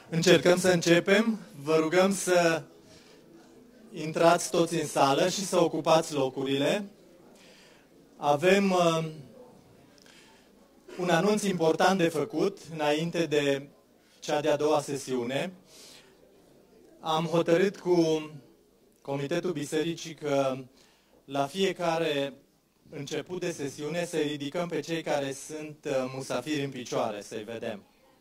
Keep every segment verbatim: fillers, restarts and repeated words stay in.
Încercăm să începem. Vă rugăm să intrați toți în sală și să ocupați locurile. Avem uh, un anunț important de făcut înainte de cea de-a doua sesiune. Am hotărât cu Comitetul Bisericii că la fiecare început de sesiune să ridicăm pe cei care sunt uh, musafiri în picioare, să-i vedem.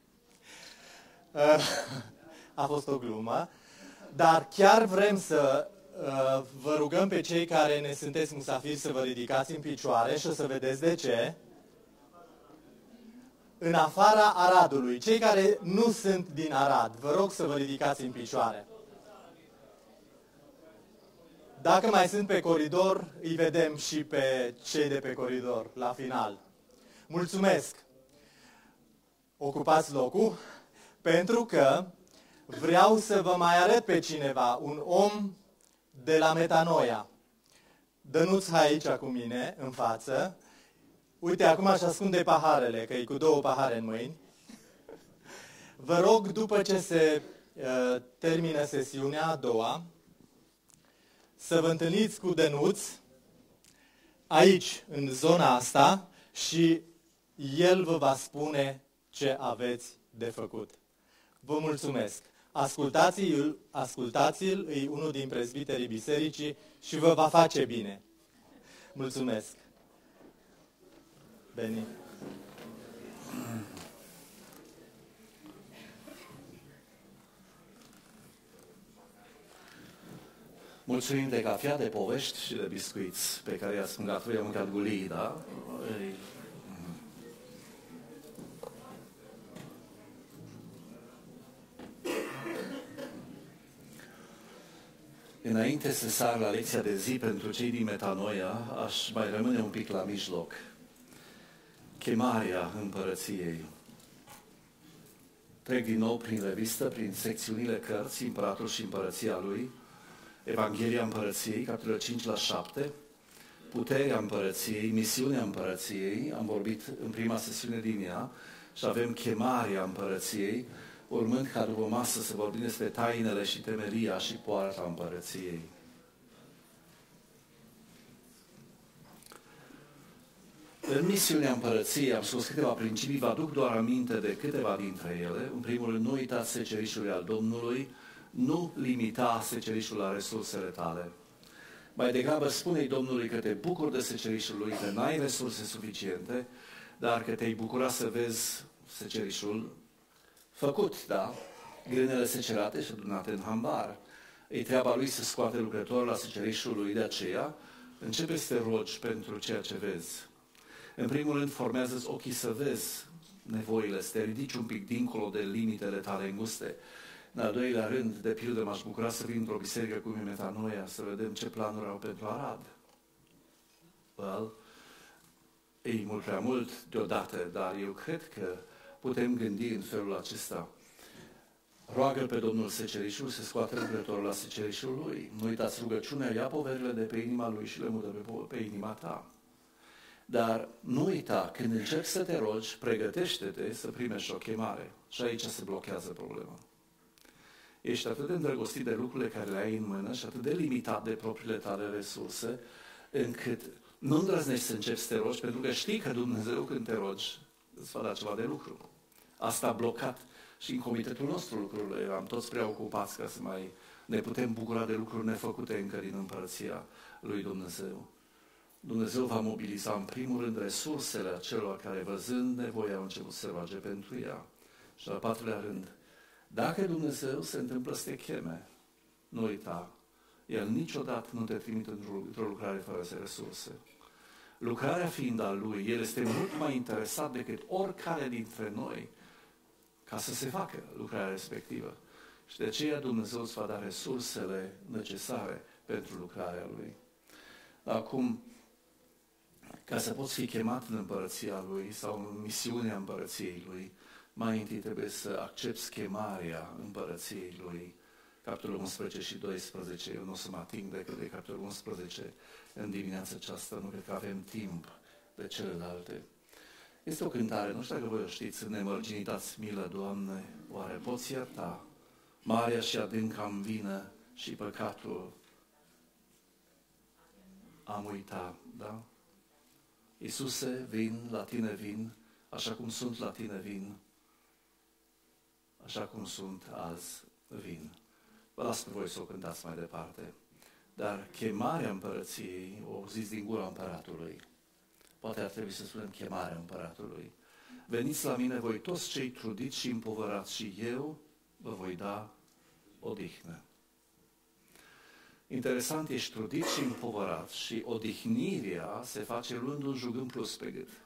A fost o glumă, dar chiar vrem să uh, vă rugăm pe cei care ne sunteți musafiri să vă ridicați în picioare și o să vedeți de ce. În afara Aradului, cei care nu sunt din Arad, vă rog să vă ridicați în picioare. Dacă mai sunt pe coridor, îi vedem și pe cei de pe coridor, la final. Mulțumesc! Ocupați locul, pentru că vreau să vă mai arăt pe cineva, un om de la Metanoia. Dănuț, hai aici cu mine, în față. Uite, acum își ascunde paharele, că e cu două pahare în mâini. Vă rog, după ce se uh, termină sesiunea a doua, să vă întâlniți cu Dănuț aici, în zona asta, și el vă va spune ce aveți de făcut. Vă mulțumesc! Ascultați-l, ascultați-l, e unul din prezbiterii bisericii și vă va face bine. Mulțumesc! Beni. Mulțumim de cafea, de povești și de biscuiți pe care i-ați mâncat. Voi am mâncat gulii, da? Înainte să sar la lecția de zi pentru cei din Metanoia, aș mai rămâne un pic la mijloc. Chemarea împărăției. Trec din nou prin revistă, prin secțiunile cărții, Împăratul și împărăția lui, Evanghelia împărăției, capitolul cinci la șapte, puterea împărăției, misiunea împărăției, am vorbit în prima sesiune din ea, și avem chemarea împărăției, urmând ca după masă să vorbim despre tainele și temeria și poarta împărăției. În misiunea împărăției am spus câteva principii, vă aduc doar aminte de câteva dintre ele. În primul rând, nu uitați secerișul al Domnului, nu limita secerișul la resursele tale. Mai degrabă spune-i Domnului că te bucuri de secerișul lui, că n-ai resurse suficiente, dar că te-ai bucura să vezi secerișul făcut, da? Grânele secerate și adunate în hambar. E treaba lui să scoate lucrătorul la secerișul lui, de aceea începe să te rogi pentru ceea ce vezi. În primul rând, formează-ți ochii să vezi nevoile, să te ridici un pic dincolo de limitele tale înguste. În al doilea rând, de pildă, m-aș bucura să vin într-o biserică cum e Metanoia, să vedem ce planuri au pentru Arad. Well, e mult prea mult deodată, dar eu cred că putem gândi în felul acesta. Roagă pe Domnul secerișul să scoată lucrătorul la secerișul lui. Nu uitați rugăciunea, ia poverile de pe inima lui și le mută pe, pe inima ta. Dar nu uita, când încerci să te rogi, pregătește-te să primești o chemare. Și aici se blochează problema. Ești atât de îndrăgostit de lucrurile care le ai în mână și atât de limitat de propriile tale resurse, încât nu îndrăznești să începi să te rogi, pentru că știi că Dumnezeu, când te rogi, îți va da ceva de lucru. Asta a blocat și în comitetul nostru lucrurile. Eram toți prea ocupați ca să mai ne putem bucura de lucruri nefăcute încă din împărăția lui Dumnezeu. Dumnezeu va mobiliza în primul rând resursele acelor care, văzând nevoia, au început să se roage pentru ea. Și al patrulea rând, dacă Dumnezeu se întâmplă să te cheme, nu uita, El niciodată nu te trimite într-o lucrare fără resurse. Lucrarea fiind a Lui, El este mult mai interesat decât oricare dintre noi ca să se facă lucrarea respectivă. Și de aceea Dumnezeu îți va da resursele necesare pentru lucrarea Lui. Acum, ca să poți fi chemat în împărăția Lui sau în misiunea împărăției Lui, mai întâi trebuie să accepți chemarea împărăției Lui. Capitolul unsprezece și doisprezece, eu nu o să mă ating decât de capitolul unsprezece în dimineața aceasta, nu cred că avem timp de celelalte. Este o cântare, nu știu dacă voi o știți, nemărginitați milă, Doamne, oare poți ierta? Marea și adânca-mi vină și păcatul am uitat, da? Iisuse, vin, la tine vin, așa cum sunt la tine vin, așa cum sunt azi vin. Vă las pe voi să o cântați mai departe. Dar chemarea împărăției, o zis din gura împăratului, poate ar trebui să spunem chemarea împăratului. Veniți la mine voi toți cei trudiți și împovărați și eu vă voi da odihnă. Interesant, ești trudit și împovărat și odihnirea se face luând un jug în plus pe gât.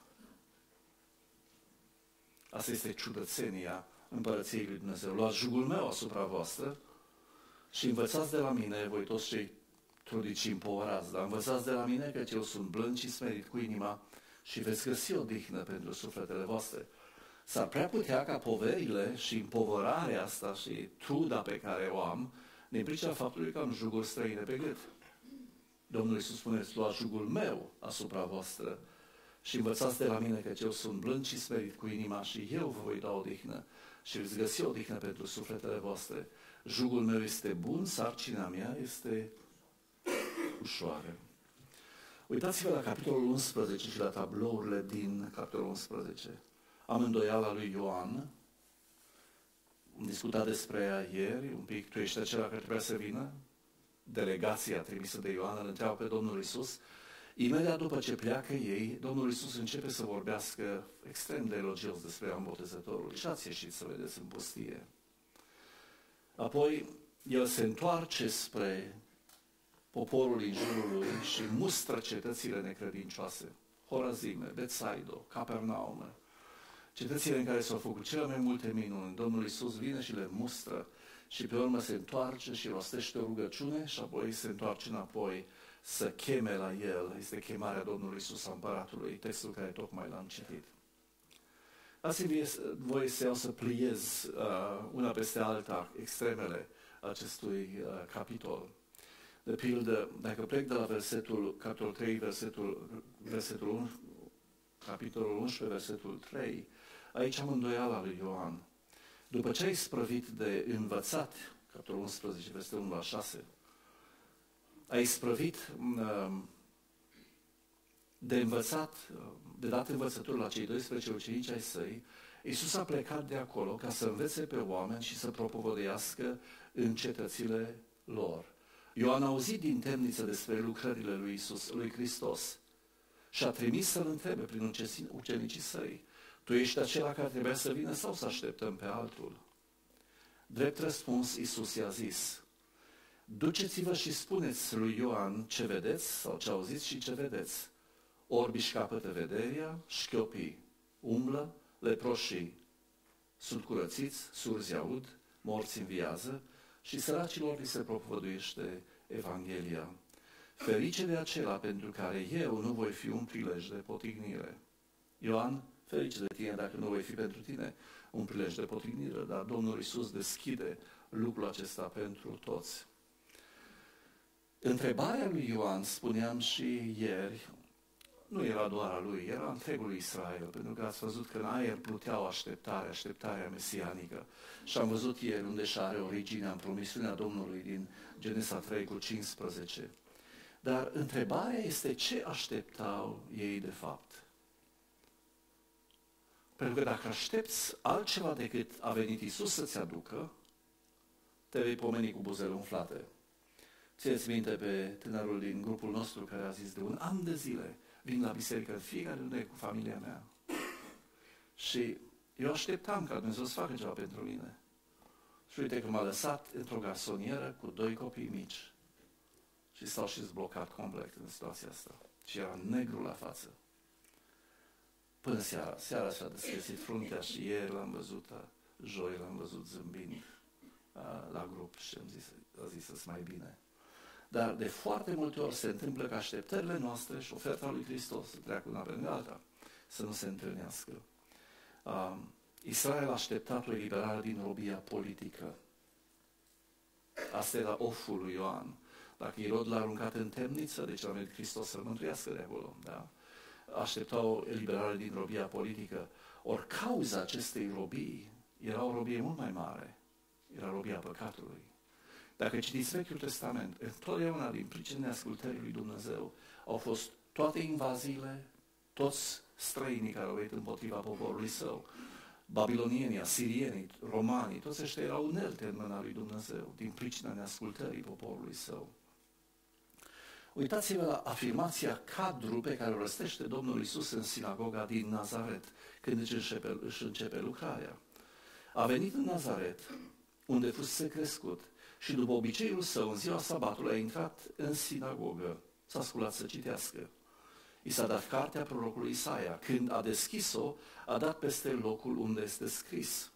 Asta este ciudățenia împărăției lui Dumnezeu. Luați jugul meu asupra voastră și învățați de la mine, voi toți cei trudiți și împovărați, dar învățați de la mine că eu sunt blând și smerit cu inima și veți găsi odihnă pentru sufletele voastre. S-ar prea putea ca poverile și împovărarea asta și truda pe care o am din pricina faptului că am juguri străine pe gât. Domnul Iisus spune, luați jugul meu asupra voastră și învățați de la mine că eu sunt blând și smerit cu inima și eu vă voi da odihnă și veți găsi odihnă pentru sufletele voastre. Jugul meu este bun, sarcina mea este ușoară. Uitați-vă la capitolul unsprezece și la tablourile din capitolul unsprezece. Am îndoiala lui Ioan, am discutat despre ea ieri, un pic, tu ești acela care trebuia să vină? Delegația trimisă de Ioan îl întreabă pe Domnul Iisus. Imediat după ce pleacă ei, Domnul Iisus începe să vorbească extrem de elogios despre Ioan Botezătorul. Și ați ieșit să vedeți în pustie. Apoi, el se întoarce spre poporul din jurul lui și mustră cetățile necredincioase. Horazime, Betsaido, Capernaume. Cetățile în care s-au făcut cele mai multe minuni. Domnul Iisus vine și le mustră și pe urmă se întoarce și rostește o rugăciune și apoi se întoarce înapoi să cheme la el. Este chemarea Domnului Iisus a Împăratului, textul care tocmai l-am citit. Dați-mi voi să iau să pliez uh, una peste alta extremele acestui uh, capitol. De pildă, dacă plec de la versetul, capitolul trei, versetul, versetul unu, capitolul unsprezece, versetul trei, aici am îndoiala lui Ioan. După ce ai sprăvit de învățat, capitolul unsprezece, versetul unu la șase, ai sprăvit de învățat, de dat învățături la cei doisprezece ucenici ai săi, Iisus a plecat de acolo ca să învețe pe oameni și să propovădească în cetățile lor. Ioan a auzit din temniță despre lucrările lui Iisus, lui Hristos, și a trimis să-l întrebe prin ucenicii săi, tu ești acela care trebuia să vină sau să așteptăm pe altul? Drept răspuns, Iisus i-a zis, duceți-vă și spuneți lui Ioan ce vedeți sau ce auziți și ce vedeți. Orbii își capătă vederea, șchiopii umblă, leproșii sunt curățiți, surzi aud, morți înviază și săracilor li se propovăduiește Evanghelia. Ferice de acela pentru care eu nu voi fi un prilej de potignire. Ioan, ferice de tine dacă nu voi fi pentru tine un prilej de potignire, dar Domnul Iisus deschide lucrul acesta pentru toți. Întrebarea lui Ioan, spuneam și ieri, nu era doar a lui, era întregul Israel, pentru că ați văzut că în aer pluteau așteptarea, așteptarea mesianică. Și am văzut ieri unde și are originea în promisiunea Domnului din Genesa trei cu cincisprezece. Dar întrebarea este ce așteptau ei de fapt. Pentru că dacă aștepți altceva decât a venit Iisus să-ți aducă, te vei pomeni cu buzele umflate. Țineți minte pe tânărul din grupul nostru care a zis de un an de zile vin la biserică în fiecare lună cu familia mea. Și eu așteptam ca Dumnezeu să facă ceva pentru mine. Și uite că m-a lăsat într-o garsonieră cu doi copii mici. Și s-au și zblocat complet în situația asta. Și era negru la față. Până seara. Seara și-a deschis fruntea și ieri l-am văzut, joi l-am văzut zâmbind la grup și am zis, a zis să-ți mai bine. Dar de foarte multe ori se întâmplă că așteptările noastre și oferta lui Hristos să treacă una pe alta, să nu se întâlnească. Uh, Israel a așteptat o eliberare din robia politică. Asta era oful lui Ioan. Dacă Irod l-a aruncat în temniță, deci a venit Hristos să-l mântuiască de acolo. Da? așteptau eliberare din robia politică. Ori cauza acestei robii era o robie mult mai mare. Era robia păcatului. Dacă citiți Vechiul Testament, întotdeauna din pricina neascultării lui Dumnezeu au fost toate invaziile, toți străinii care au venit împotriva poporului său. Babilonienii, asirienii, romanii, toți ăștia erau unelte în mâna lui Dumnezeu, din pricina neascultării poporului său. Uitați-vă la afirmația cadru pe care o răstește Domnul Iisus în sinagoga din Nazaret, când își începe, își începe lucrarea. A venit în Nazaret, unde fusese crescut, și după obiceiul său, în ziua sabatului, a intrat în sinagogă, s-a sculat să citească. I s-a dat cartea prorocului Isaia. Când a deschis-o, a dat peste locul unde este scris.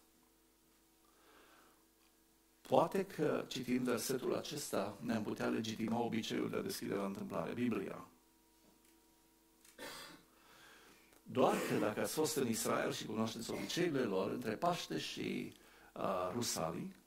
Poate că, citind versetul acesta, ne-am putea legitima obiceiul de a deschide la întâmplare Biblia. Doar că dacă ați fost în Israel și cunoașteți obiceiurile lor, între Paște și uh, Rusalii,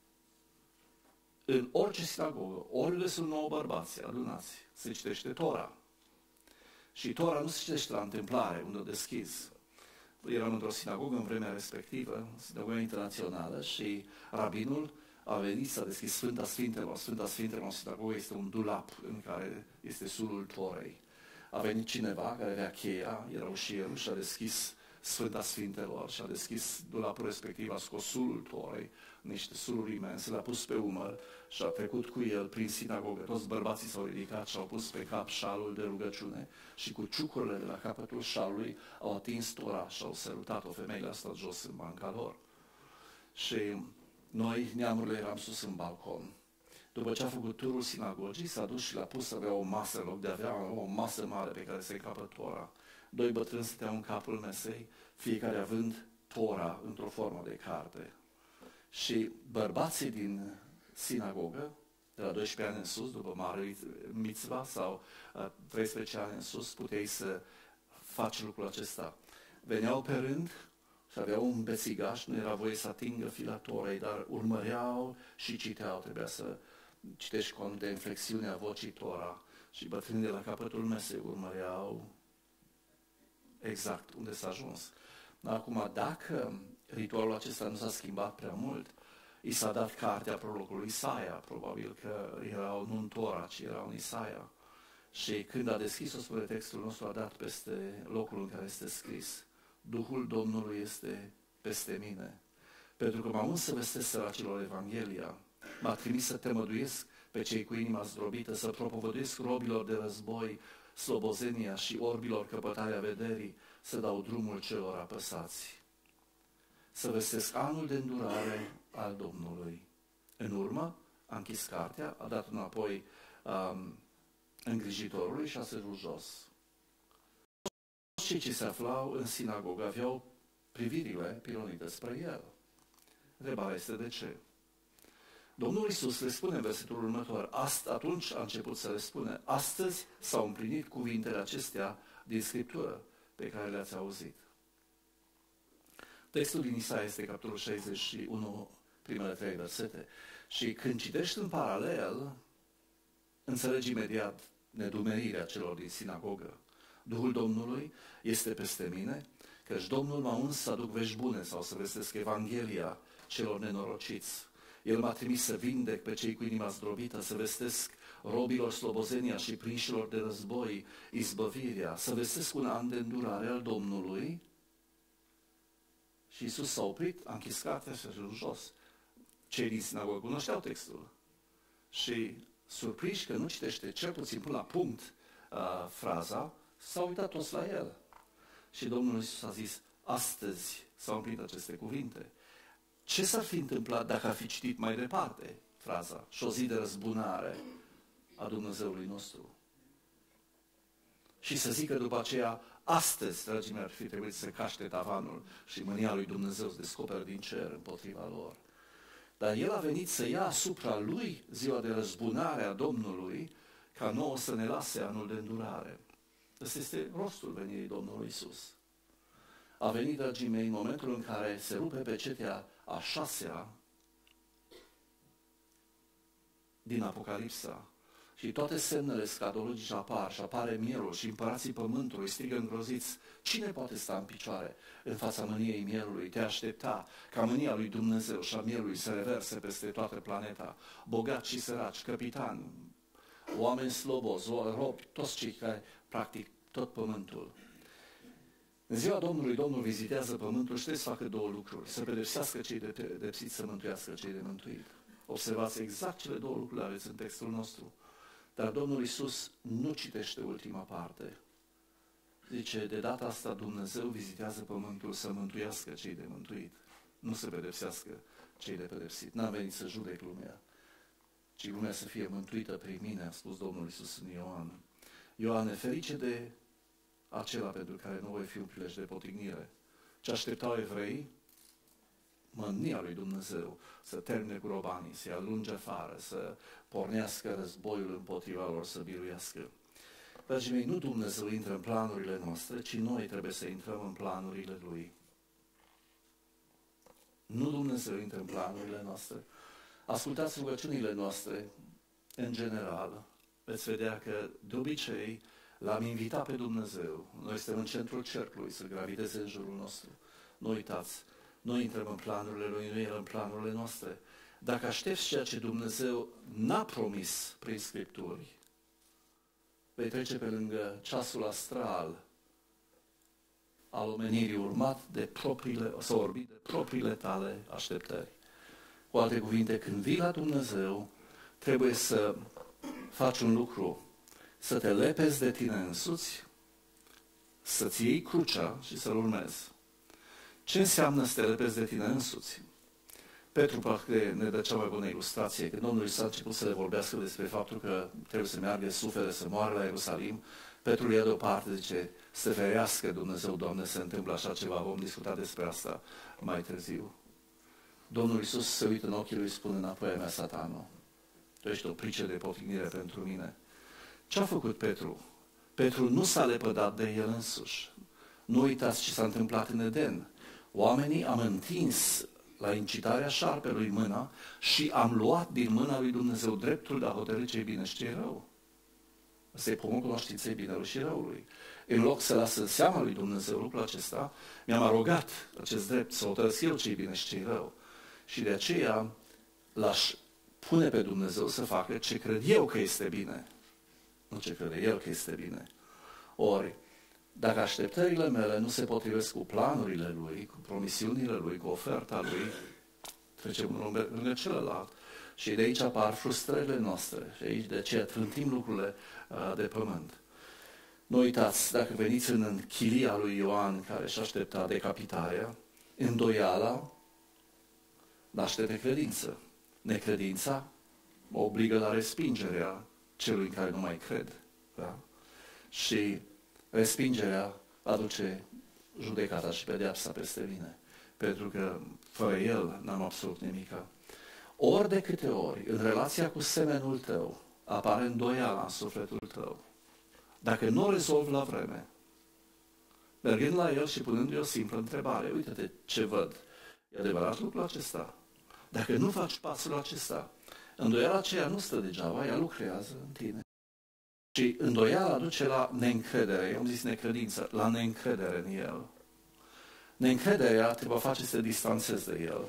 în orice sinagogă, oriunde sunt nouă bărbați adunați, se citește Tora. Și Tora nu se citește la întâmplare, unde o deschizi. Eram într-o sinagogă în vremea respectivă, sinagoga internațională, și rabinul a venit să a deschis Sfânta Sfintelor. Sfânta Sfintelor în sinagogă este un dulap în care este sulul Torei. A venit cineva care avea cheia, era ușierul, și a deschis Sfânta Sfintelor și a deschis dulapul respectiv, a scos sulul Torei, niște suluri imense, le-a pus pe umăr și a trecut cu el prin sinagogă. Toți bărbații s-au ridicat și au pus pe cap șalul de rugăciune și cu ciucurile de la capătul șalului au atins Tora și au sărutat-o. Femeile a stat jos în banca lor. Și noi, neamurile, eram sus în balcon. După ce a făcut turul sinagogii, s-a dus și l-a pus să avea o masă, în loc de a avea o masă mare pe care se capă Tora. Doi bătrâni stăteau în capul mesei, fiecare având Tora într-o formă de carte. Și bărbații din sinagogă, de la doisprezece ani în sus, după mare mitzvah, sau uh, treisprezece ani în sus, puteai să faci lucrul acesta. Veneau pe rând și aveau un bețigaș, nu era voie să atingă fila Torei, dar urmăreau și citeau. Trebuia să citești cont de inflexiunea vocii Tora. Și bătrânii de la capătul mesei urmăreau exact unde s-a ajuns. Acum, dacă ritualul acesta nu s-a schimbat prea mult, i s-a dat cartea prorocului Isaia, probabil că era nu în Tora, ci era în Isaia. Și când a deschis-o, spune textul nostru, a dat peste locul în care este scris: Duhul Domnului este peste mine, pentru că m-a uns să vestesc săracilor Evanghelia, m-a trimis să tămăduiesc pe cei cu inima zdrobită, să propovăduiesc robilor de război slobozenia și orbilor căpătarea vederii, să dau drumul celor apăsați, să vestesc anul de îndurare al Domnului. În urmă, a închis cartea, a dat înapoi um, îngrijitorului și a sărut jos. Cei ce se aflau în sinagogă aveau privirile pilonite spre el. Întrebarea este de ce? Domnul Iisus le spune în versetul următor, Ast, atunci a început să le spune, astăzi s-au împlinit cuvintele acestea din Scriptură pe care le-ați auzit. Textul din Isaia este capitolul șaizeci și unu, primele trei versete. Și când citești în paralel, înțelegi imediat nedumerirea celor din sinagogă. Duhul Domnului este peste mine, căci Domnul m-a uns să aduc vești bune sau să vestesc Evanghelia celor nenorociți. El m-a trimis să vindec pe cei cu inima zdrobită, să vestesc robilor slobozenia și prinșilor de război izbăvirea, să vestesc un an de îndurare al Domnului. Și Iisus s-a oprit, a închis cartea și a ajuns jos. Cei din sinagogă cunoșteau textul. Și surprinși că nu citește cel puțin până la punct uh, fraza, s-au uitat toți la el. Și Domnul Iisus a zis, astăzi s-au împlinit aceste cuvinte. Ce s-ar fi întâmplat dacă ar fi citit mai departe fraza și o zi de răzbunare a Dumnezeului nostru? Și să zică după aceea, astăzi, dragii mei, ar fi trebuit să caște tavanul și mânia lui Dumnezeu să descoperă din cer împotriva lor. Dar El a venit să ia asupra Lui ziua de răzbunare a Domnului, ca nouă să ne lase anul de îndurare. Ăsta este rostul venirii Domnului Iisus. A venit, dragii mei, în momentul în care se rupe pe cetea a șasea din Apocalipsa. Și toate semnele scatologice apar și apare mielul și împărații pământului strigă îngroziți: cine poate sta în picioare în fața mâniei mielului? Te aștepta ca mânia lui Dumnezeu și a mielului să reverse peste toată planeta, bogați și săraci, capitani, oameni slobozi, robi, toți cei care, practic, tot pământul. În ziua Domnului, Domnul vizitează pământul și trebuie să facă două lucruri: să pedepsească cei de pedepsiți, să mântuiască cei de mântuit. Observați exact cele două lucruri aveți în textul nostru. Dar Domnul Iisus nu citește ultima parte. Zice, de data asta Dumnezeu vizitează pământul să mântuiască cei de mântuit, nu să pedepsească cei de pedepsit. N-am venit să judec lumea, ci lumea să fie mântuită prin mine, a spus Domnul Iisus în Ioan. Ioane, ferice de acela pentru care nu voi fi un prilej de potignire. Ce așteptau evrei? Mânia lui Dumnezeu să termine cu robanii, să-i alunge afară, să pornească războiul împotriva lor, să biruiască. Dragii mei, nu Dumnezeu intră în planurile noastre, ci noi trebuie să intrăm în planurile Lui. Nu Dumnezeu intră în planurile noastre. Ascultați rugăciunile noastre, în general, veți vedea că, de obicei, l-am invitat pe Dumnezeu. Noi suntem în centrul cercului, să graviteze în jurul nostru. Nu uitați, noi intrăm în planurile Lui, nu El în planurile noastre. Dacă aștepți ceea ce Dumnezeu n-a promis prin Scripturi, vei trece pe lângă ceasul astral al omenirii, urmat de propriile, sau orbit de propriile tale așteptări. Cu alte cuvinte, când vii la Dumnezeu, trebuie să faci un lucru: să te lepezi de tine însuți, să-ți iei crucea și să-L urmezi. Ce înseamnă să te lepezi de tine însuți? Petru parcă ne dă cea mai bună ilustrație. Când Domnul Iisus a început să le vorbească despre faptul că trebuie să meargă, sufere, să moară la Ierusalim, Petru ia deoparte, zice, să ferească Dumnezeu, Doamne, să întâmplă așa ceva. Vom discuta despre asta mai târziu. Domnul Iisus se uită în ochii lui și spune: înapoi a mea, Satanul. Tu ești o pricină de potignire pentru mine. Ce a făcut Petru? Petru nu s-a lepădat de el însuși. Nu uitați ce s-a întâmplat în Eden. Oamenii am întins la incitarea șarpelui mâna și am luat din mâna lui Dumnezeu dreptul de a hotărî ce e bine și ce e rău. Ăsta e pomul cunoștinței binelui și răului. În loc să lasă în seama lui Dumnezeu lucrul acesta, mi-am arogat acest drept să hotărăsc eu ce e bine și ce e rău. Și de aceea l-aș pune pe Dumnezeu să facă ce cred eu că este bine, nu ce crede El că este bine. Ori, dacă așteptările mele nu se potrivesc cu planurile Lui, cu promisiunile Lui, cu oferta Lui, trecem unul lângă celălalt. Și de aici apar frustrările noastre. Și aici de aceea trântim lucrurile uh, de pământ. Nu uitați, dacă veniți în chilia lui Ioan, care și aștepta decapitarea, îndoiala naște necredință. Necredința mă obligă la respingerea celui în care nu mai cred. Da? Și respingerea aduce judecata și pedeapsa peste mine. Pentru că fără El n-am absolut nimica. Ori de câte ori, în relația cu semenul tău, apare îndoiala în sufletul tău, dacă nu o rezolvi la vreme, mergând la el și punându-i o simplă întrebare: uite-te ce văd, e adevărat lucrul acesta? Dacă nu faci pasul acesta, îndoiala aceea nu stă degeaba, ea lucrează în tine. Și îndoiala duce la neîncredere, eu am zis necredință, la neîncredere în El. Neîncrederea te va face să te distanțezi de El.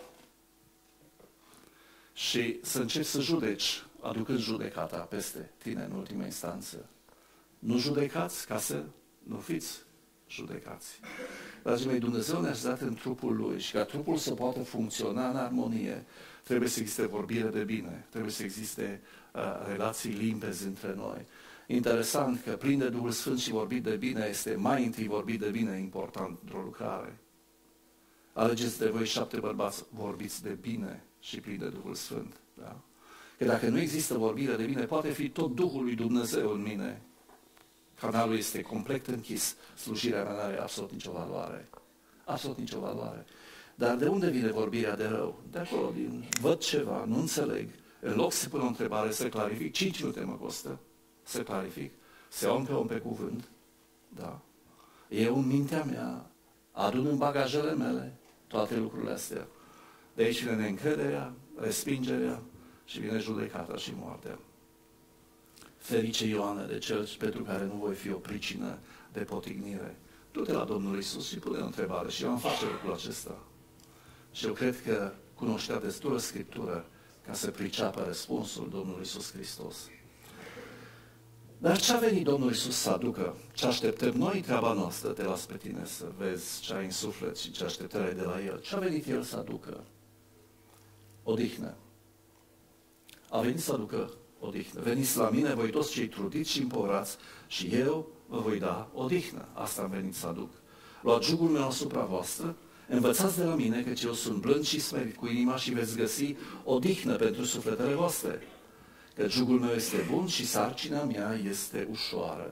Și să începi să judeci, aducând judecata peste tine în ultima instanță. Nu judecați ca să nu fiți judecați. Dragii mei, Dumnezeu ne-a dat în trupul Lui și ca trupul să poată funcționa în armonie, trebuie să existe vorbire de bine, trebuie să existe uh, relații limpezi între noi. Interesant că plin de Duhul Sfânt și vorbit de bine este mai întâi vorbit de bine important într-o lucrare. Alegeți de voi șapte bărbați, vorbiți de bine și plin de Duhul Sfânt. Da? Că dacă nu există vorbire de bine, poate fi tot Duhul lui Dumnezeu în mine. Canalul este complet închis. Slujirea mea nu are absolut nicio valoare. Absolut nicio valoare. Dar de unde vine vorbirea de rău? De acolo, din văd ceva, nu înțeleg. În loc să pun o întrebare, să clarific, cinci minute mă costă să clarific, să iau pe om pe cuvânt. Da? Eu în mintea mea adun în bagajele mele toate lucrurile astea. De aici vine neîncrederea, respingerea și vine judecata și moartea. Ferice Ioane de cel pentru care nu voi fi o pricină de potignire. Du-te la Domnul Iisus și pune o întrebare și eu am face lucrul acesta. Și eu cred că cunoștea destulă Scriptură ca să priceapă răspunsul Domnului Iisus Hristos. Dar ce a venit Domnul Iisus să aducă? Ce așteptăm noi, treaba noastră, te las pe tine să vezi ce ai în suflet și ce așteptări ai de la El. Ce a venit El să aducă? Odihnă. A venit să aducă odihnă. Veniți la mine, voi toți cei trudiți și împovrați, și eu vă voi da odihnă. Asta am venit să aduc. Luați jugul meu asupra voastră, învățați de la mine, căci eu sunt blând și smerit cu inima și veți găsi odihnă pentru sufletele voastre. Că jugul meu este bun și sarcina mea este ușoară.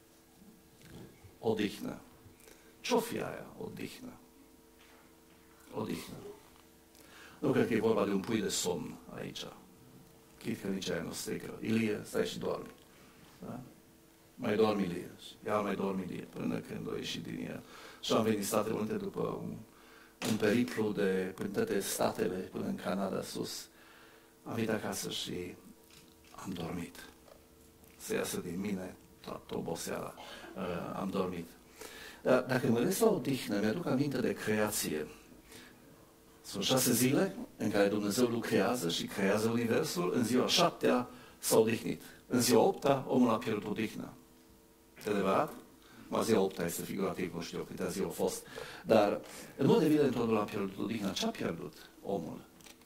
Odihnă. Ce-o fi aia, odihnă? Odihnă. Nu cred că e vorba de un pui de somn aici. Chit că nici aia nu strică. Ilie, stai și dormi. Da? Mai dormi, Ilie. Ia mai dormi, Ilie, până când o ieși din ea. Și am venit Statele Unite după un, un periplu de până toate statele, până în Canada sus. Am venit acasă și am dormit. Să iasă din mine toată oboseala. Uh, am dormit. Dar dacă mă gândesc la odihnă, mi-aduc aminte de creație. Sunt șase zile în care Dumnezeu lucrează și creează Universul. În ziua șaptea s-a odihnit. În ziua opta, omul a pierdut odihnă. E adevărat? Mă, ziua opta este figurativ, nu știu câtea zi au fost. Dar, în mod evident, omul a pierdut odihnă. Ce a pierdut omul?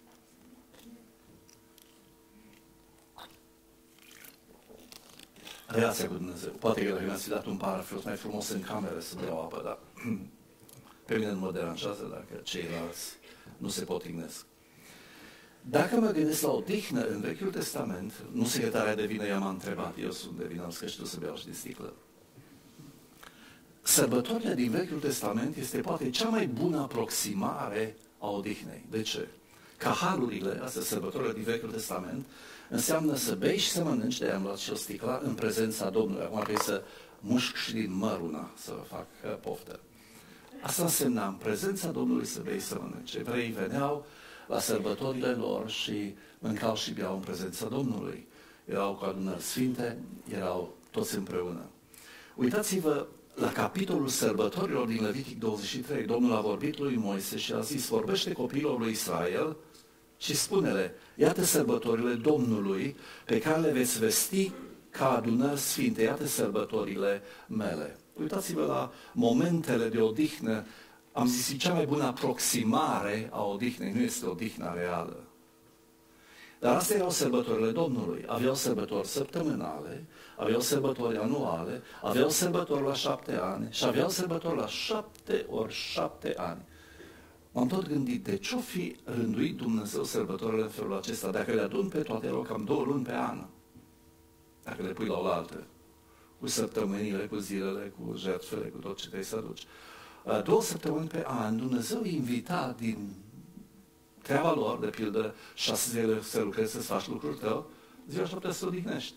Relația cu Dumnezeu. Poate că dacă mi-ați fi dat un par, ar fi fost mai frumos în cameră să beau apă, dar pe mine nu mă deranjează dacă ceilalți nu se potignesc. Dacă mă gândesc la odihnă în Vechiul Testament, nu secretarea de vină, ea m-a întrebat, eu sunt de vină, am scris să beau și din sticlă. Sărbătorile din Vechiul Testament este poate cea mai bună aproximare a odihnei. De ce? Caharurile, astea sărbătorile din Vechiul Testament, înseamnă să bei și să mănânci, de-aia am luat și o sticla, în prezența Domnului. Acum trebuie să mușc și din măr una, să fac uh, poftă. Asta însemna în prezența Domnului să bei, să mănânci. Evreii veneau la sărbătorile lor și mâncau și beau în prezența Domnului. Erau cu adunări sfinte, erau toți împreună. Uitați-vă la capitolul sărbătorilor din Levitic douăzeci și trei. Domnul a vorbit lui Moise și a zis, vorbește copiilor lui Israel și spune-le, iată sărbătorile Domnului pe care le veți vesti ca adunări sfinte, iată sărbătorile mele. Uitați-vă la momentele de odihnă, am zis, e cea mai bună aproximare a odihnei, nu este odihna reală. Dar astea erau sărbătorile Domnului. Aveau sărbători săptămânale, aveau sărbători anuale, aveau sărbători la șapte ani și aveau sărbători la șapte ori șapte ani. M-am tot gândit, de ce-o fi rânduit Dumnezeu sărbătorile în felul acesta? Dacă le adun pe toate, erau cam două luni pe an. Dacă le pui la oaltă, cu săptămânile, cu zilele, cu jertfele, cu tot ce trebuie să aduci. Două săptămâni pe an, Dumnezeu invita din treaba lor, de pildă, șase zile să lucrezi, să faci lucrul tău, ziua șaptea să odihnești.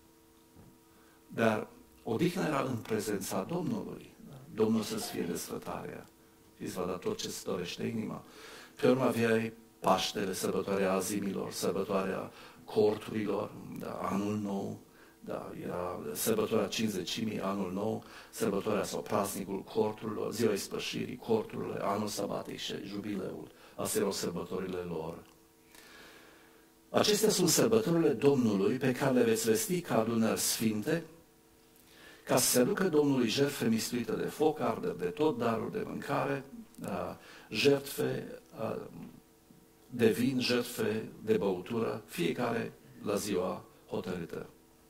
Dar odihna era în prezența Domnului. Domnul să-ți fie desfătarea. Îți va da tot ce-ți dorește inima. Pe urmă aveai Paștele, sărbătoarea azimilor, sărbătoarea corturilor, da, anul nou, da, era sărbătoarea cincizecimii, anul nou, sărbătoarea sau praznicul corturilor, ziua ispășirii, corturile, anul sabatic și jubileul. Astea erau sărbătorile lor. Acestea sunt sărbătorile Domnului pe care le veți vesti ca adunări sfinte, ca să se aducă Domnului jertfe mistuite de foc, arderi de tot, daruri de mâncare, jertfe de vin, jertfe de băutură, fiecare la ziua hotărâtă.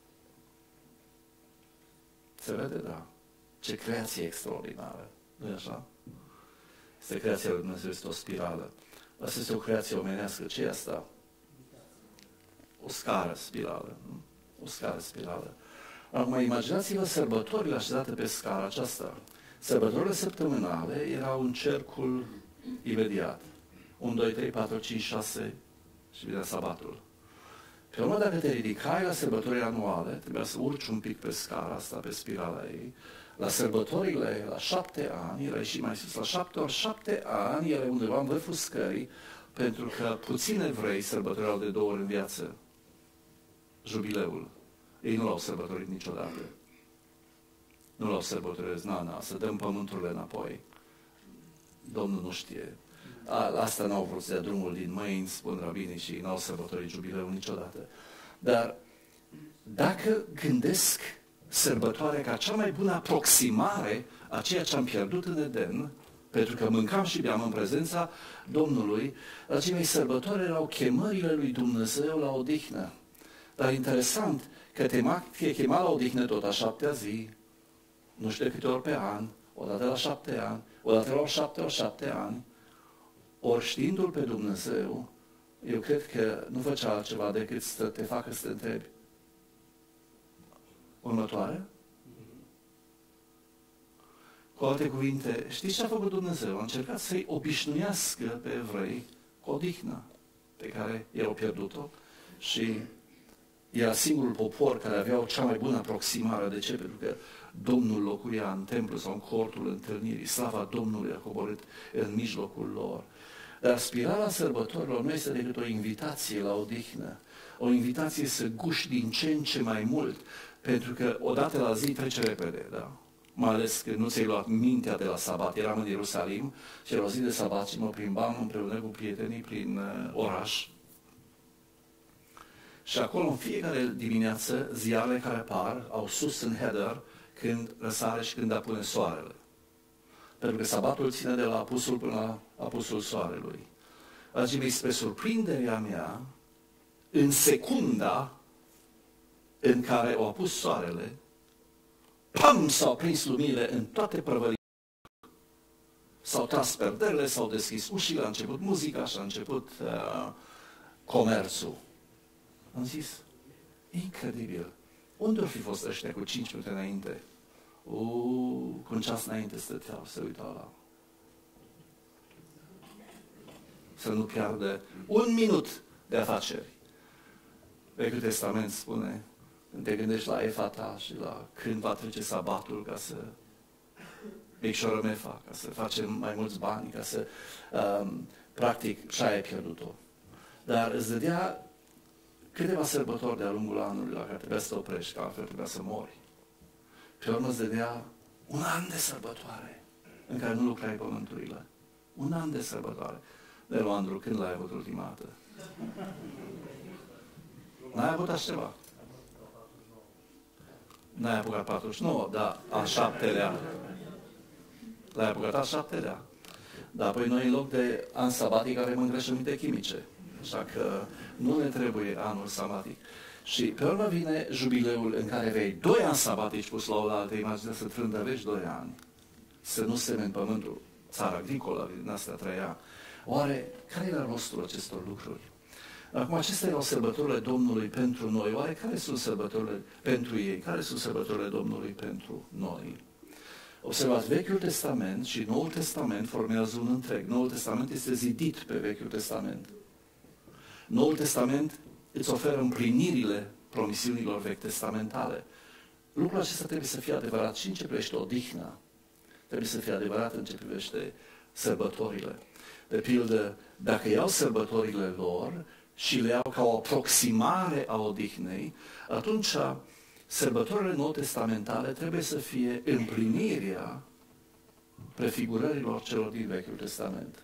Se vede? Da. Ce creație extraordinară. Nu-i așa? Este creația lui Dumnezeu, este o spirală. Asta este o creație omenească. Ce e asta? O scară spirală. Nu? O scară spirală. Acum, imaginați-vă sărbătorile așezate pe scara aceasta. Sărbătorile săptămânale erau în cercul imediat. unu, doi, trei, patru, cinci, șase și vine sabatul. Pe urmă, dacă te ridicai la sărbătorile anuale, trebuia să urci un pic pe scara asta, pe spirala ei. La sărbătorile, la șapte ani, era și mai sus, la șapte ori șapte ani, ele undeva în vârful scării, pentru că puțini evrei sărbătoreau de două ori în viață. Jubileul. Ei nu l-au sărbătorit niciodată. Nu l-au sărbătorit, na, na, să dăm pământurile înapoi. Domnul nu știe. A, asta n-au vrut să dea drumul din mâini, spun rabinii, și n-au sărbătorit jubileul niciodată. Dar dacă gândesc sărbătoarea ca cea mai bună aproximare a ceea ce am pierdut în Eden, pentru că mâncam și beam în prezența Domnului, acei mei sărbători erau chemările lui Dumnezeu la odihnă. Dar interesant că te chema la odihnă tot a șaptea zi, nu știu de câte ori pe an, odată la șapte ani, odată la șapte ori șapte ani, ori știindu-L pe Dumnezeu, eu cred că nu făcea altceva decât să te facă să te întrebi. Următoare? Cu alte cuvinte, știți ce a făcut Dumnezeu? A încercat să-i obișnuiască pe evrei cu odihna pe care i-au pierdut-o și era singurul popor care avea o cea mai bună aproximare. De ce? Pentru că Domnul locuia în templu sau în cortul întâlnirii. Slava Domnului a coborât în mijlocul lor. Dar spirala sărbătorilor nu este decât o invitație la odihnă. O invitație să guși din ce în ce mai mult. Pentru că odată la zi trece repede, da? Mai ales că nu ți-ai luat mintea de la sabat. Eram în Ierusalim și era o zi de sabat și mă plimbam împreună cu prietenii prin uh, oraș. Și acolo, în fiecare dimineață, ziarele care apar au sus în header când răsare și când apune soarele. Pentru că sabatul ține de la apusul până la apusul soarelui. Dragii mei, spre surprinderea mea, în secunda în care au apus soarele, pam, s-au prins luminile în toate prăvăliile. S-au tras perderile, s-au deschis ușile, a început muzica și a început uh, comerțul. Am zis, incredibil, unde ar fi fost ăștia cu cinci minute înainte? Uuu, cu un ceas înainte stăteau, se uitau la... Să nu piardă un minut de afaceri. Vechiul Testament spune, când te gândești la Efata și la când va trece sabatul ca să micșorăm Efa, ca să facem mai mulți bani, ca să, um, practic, și aia ai pierdut-o. Dar îți dădea câteva sărbători de-a lungul anului la care trebuia să te oprești, că altfel trebuia să mori. Pe urmă îți dădea un an de sărbătoare în care nu lucrai pământurile. Un an de sărbătoare. De la Andru, când l-ai avut ultima dată? N-ai avut așa ceva? N-ai apucat patruzeci și nouă, dar a șaptelea. L-ai apucat a șaptelea. Dar apoi noi, în loc de an sabatic, avem îngrășăminte chimice. Așa că nu ne trebuie anul sabatic. Și pe urmă vine jubileul în care vei doi ani sabatici pus la oaltă, imaginează să trândăvești doi ani, să nu semeni pământul, țara agricolă, din astea trăia. Oare, care era rostul acestor lucruri? Acum, acestea erau sărbătorile Domnului pentru noi. Oare care sunt sărbătorile pentru ei? Care sunt sărbătorile Domnului pentru noi? Observați, Vechiul Testament și Noul Testament formează un întreg. Noul Testament este zidit pe Vechiul Testament. Noul Testament îți oferă împlinirile promisiunilor vechi testamentale. Lucrul acesta trebuie să fie adevărat și în ce privește odihna. Trebuie să fie adevărat în ce privește sărbătorile. De pildă, dacă iau sărbătorile lor și le iau ca o aproximare a odihnei, atunci sărbătorile nou-testamentale trebuie să fie împlinirea prefigurărilor celor din Vechiul Testament.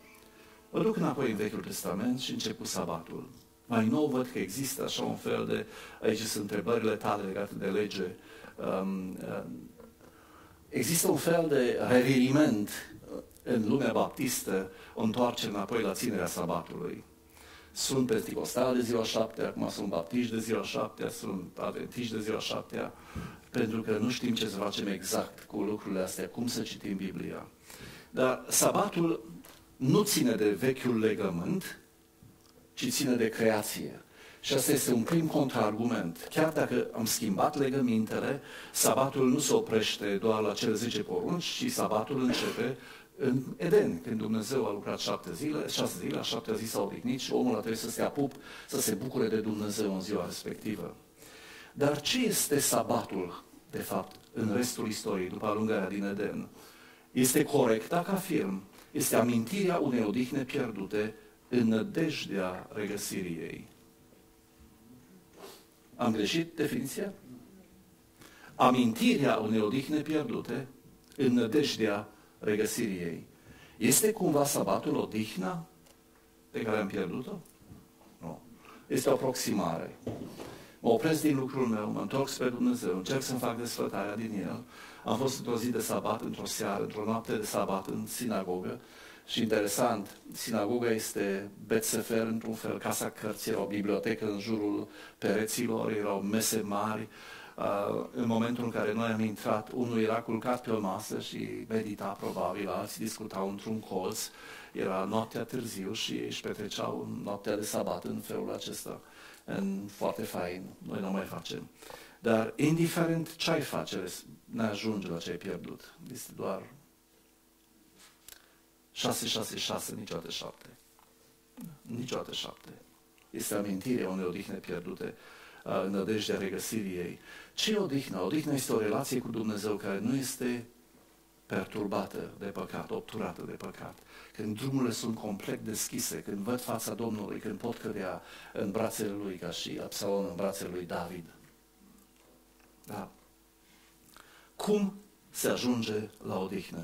Mă duc înapoi în Vechiul Testament și încep cu sabatul. Mai nou văd că există așa un fel de, aici sunt întrebările tale legate de lege, um, um, există un fel de reviriment în lumea baptistă, o întoarce înapoi la ținerea sabatului. Sunt penticostali de ziua șaptea, acum sunt baptiști de ziua șaptea, sunt adventiști de ziua șaptea, pentru că nu știm ce să facem exact cu lucrurile astea, cum să citim Biblia. Dar sabatul nu ține de vechiul legământ, ci ține de creație. Și asta este un prim contraargument. Chiar dacă am schimbat legămintele, sabatul nu se oprește doar la cele zece porunci, ci sabatul începe în Eden, când Dumnezeu a lucrat șapte zile, șase zile, la șaptea zi s-a odihnit și omul a trebuit să se apup, să se bucure de Dumnezeu în ziua respectivă. Dar ce este sabatul, de fapt, în restul istoriei, după alungarea din Eden? Este corect, dacă afirm, este amintirea unei odihne pierdute în nădejdea regăsirii ei. Am greșit definiția? Amintirea unei odihne pierdute în nădejdea regăsirii ei. Este cumva sabatul odihna pe care am pierdut-o? Nu. Este o aproximare. Mă opresc din lucrul meu, mă întorc spre Dumnezeu, încerc să-mi fac desfătarea din el. Am fost într-o zi de sabat, într-o seară, într-o noapte de sabat în sinagogă. Și interesant, sinagoga este Bet Sefer într-un fel, casa cărții, era o bibliotecă în jurul pereților, erau mese mari. Uh, în momentul în care noi am intrat, unul era culcat pe o masă și medita probabil, alții discutau într-un colț. Era noaptea târziu și ei își petreceau noaptea de sabat în felul acesta. În foarte fain, noi nu mai facem. Dar indiferent ce ai face, ne ajunge la ce ai pierdut. Este doar șase, șase, șase, niciodată șapte. Niciodată șapte. Este amintirea unei odihne pierdute în nădejdea regăsirii ei. Ce e odihna? Odihna este o relație cu Dumnezeu care nu este perturbată de păcat, obturată de păcat. Când drumurile sunt complet deschise, când văd fața Domnului, când pot cădea în brațele Lui, ca și Absalom în brațele lui David. Da. Cum se ajunge la odihnă?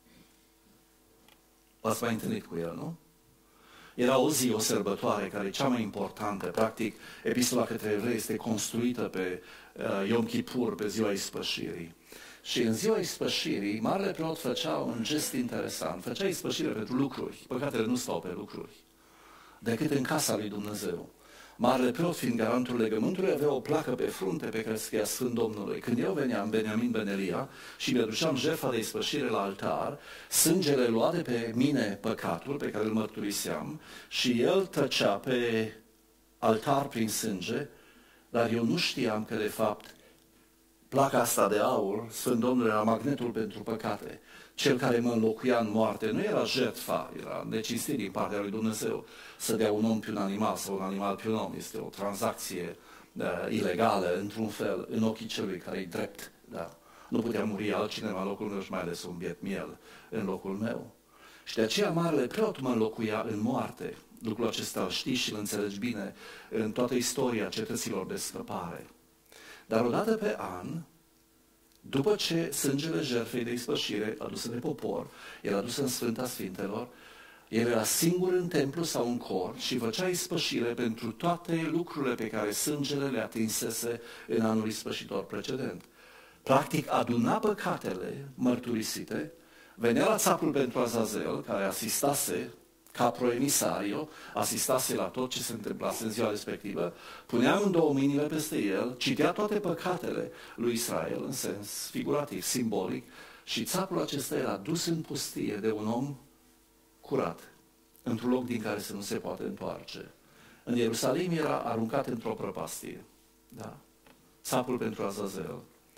V-ați mai întâlnit cu el, nu? Era o zi, o sărbătoare, care e cea mai importantă. Practic, epistola către evrei este construită pe uh, Yom Kippur, pe ziua ispășirii. Și în ziua ispășirii, marele preot făcea un gest interesant. Făcea ispășire pentru lucruri. Păcatele nu stau pe lucruri, decât în casa lui Dumnezeu. Marele preot, fiind garantul legământului, avea o placă pe frunte pe care scria Sfânt Domnului. Când eu veneam, Beniamin ben Elia, și mi-aduceam jertfa de ispășire la altar, sângele lua de pe mine păcatul pe care îl mărturiseam și el tăcea pe altar prin sânge, dar eu nu știam că, de fapt, placa asta de aur, Sfânt Domnul, era magnetul pentru păcate. Cel care mă înlocuia în moarte nu era jertfa, era necinstit din partea lui Dumnezeu să dea un om pe un animal sau un animal pe un om. Este o tranzacție uh, ilegală, într-un fel, în ochii celui care e drept. Da. Nu putea muri altcineva în locul meu și mai ales un biet miel în locul meu. Și de aceea marele preot mă înlocuia în moarte. Lucrul acesta îl știi și îl înțelegi bine în toată istoria cetăților de scăpare. Dar odată pe an, după ce sângele jertfei de ispășire adusă de popor era adusă în Sfânta Sfintelor, el era singur în templu sau în cor și făcea ispășire pentru toate lucrurile pe care sângele le atinsese în anul ispășitor precedent. Practic aduna păcatele mărturisite, venea la țapul pentru Azazel, care asistase ca proemisario, asistase la tot ce se întâmplase în ziua respectivă, punea amândouă mâinile peste el, citea toate păcatele lui Israel, în sens figurativ, simbolic, și țapul acesta era dus în pustie de un om curat, într-un loc din care să nu se poate întoarce. În Ierusalim era aruncat într-o prăpastie. Da? Țapul pentru Azazel.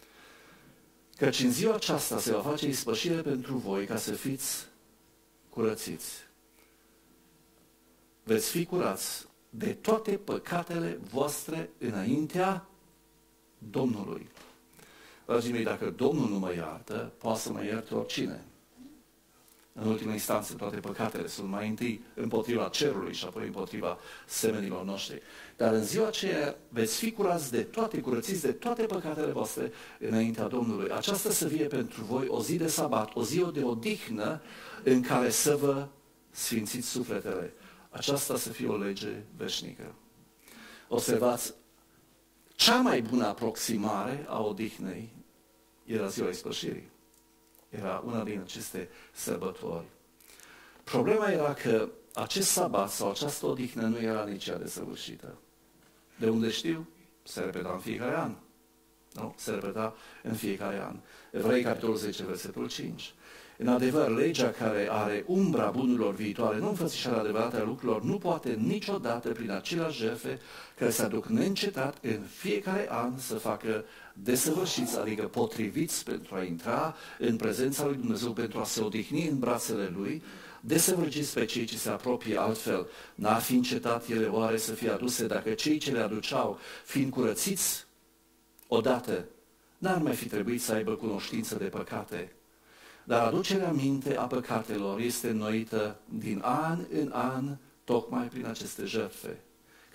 Căci în ziua aceasta se va face ispășire pentru voi ca să fiți curățiți. Veți fi curați de toate păcatele voastre înaintea Domnului. Dragii mei, dacă Domnul nu mă iartă, poate să mă ierte oricine. În ultima instanță, toate păcatele sunt mai întâi împotriva cerului și apoi împotriva semenilor noștri. Dar în ziua aceea veți fi curați de toate, curățiți de toate păcatele voastre înaintea Domnului. Aceasta să fie pentru voi o zi de sabat, o zi de odihnă în care să vă sfințiți sufletele. Aceasta să fie o lege veșnică. Observați, cea mai bună aproximare a odihnei era ziua ispășirii. Era una din aceste sărbători. Problema era că acest sabat sau această odihnă nu era nici ea desăvârșită. De unde știu? Se repeta în fiecare an. Nu? Se repeta în fiecare an. Evrei, capitolul zece, versetul cinci. În adevăr, legea care are umbra bunurilor viitoare, nu înfățișarea adevărată a lucrurilor, nu poate niciodată prin aceleași jertfe care se aduc neîncetat în fiecare an să facă desăvârșiți, adică potriviți pentru a intra în prezența lui Dumnezeu, pentru a se odihni în brațele Lui, desăvârșiți pe cei ce se apropie altfel. N-ar fi încetat ele oare să fie aduse dacă cei ce le aduceau, fiind curățiți odată, n-ar mai fi trebuit să aibă cunoștință de păcate. Dar aducerea minte a păcatelor este înnoită din an în an, tocmai prin aceste jertfe,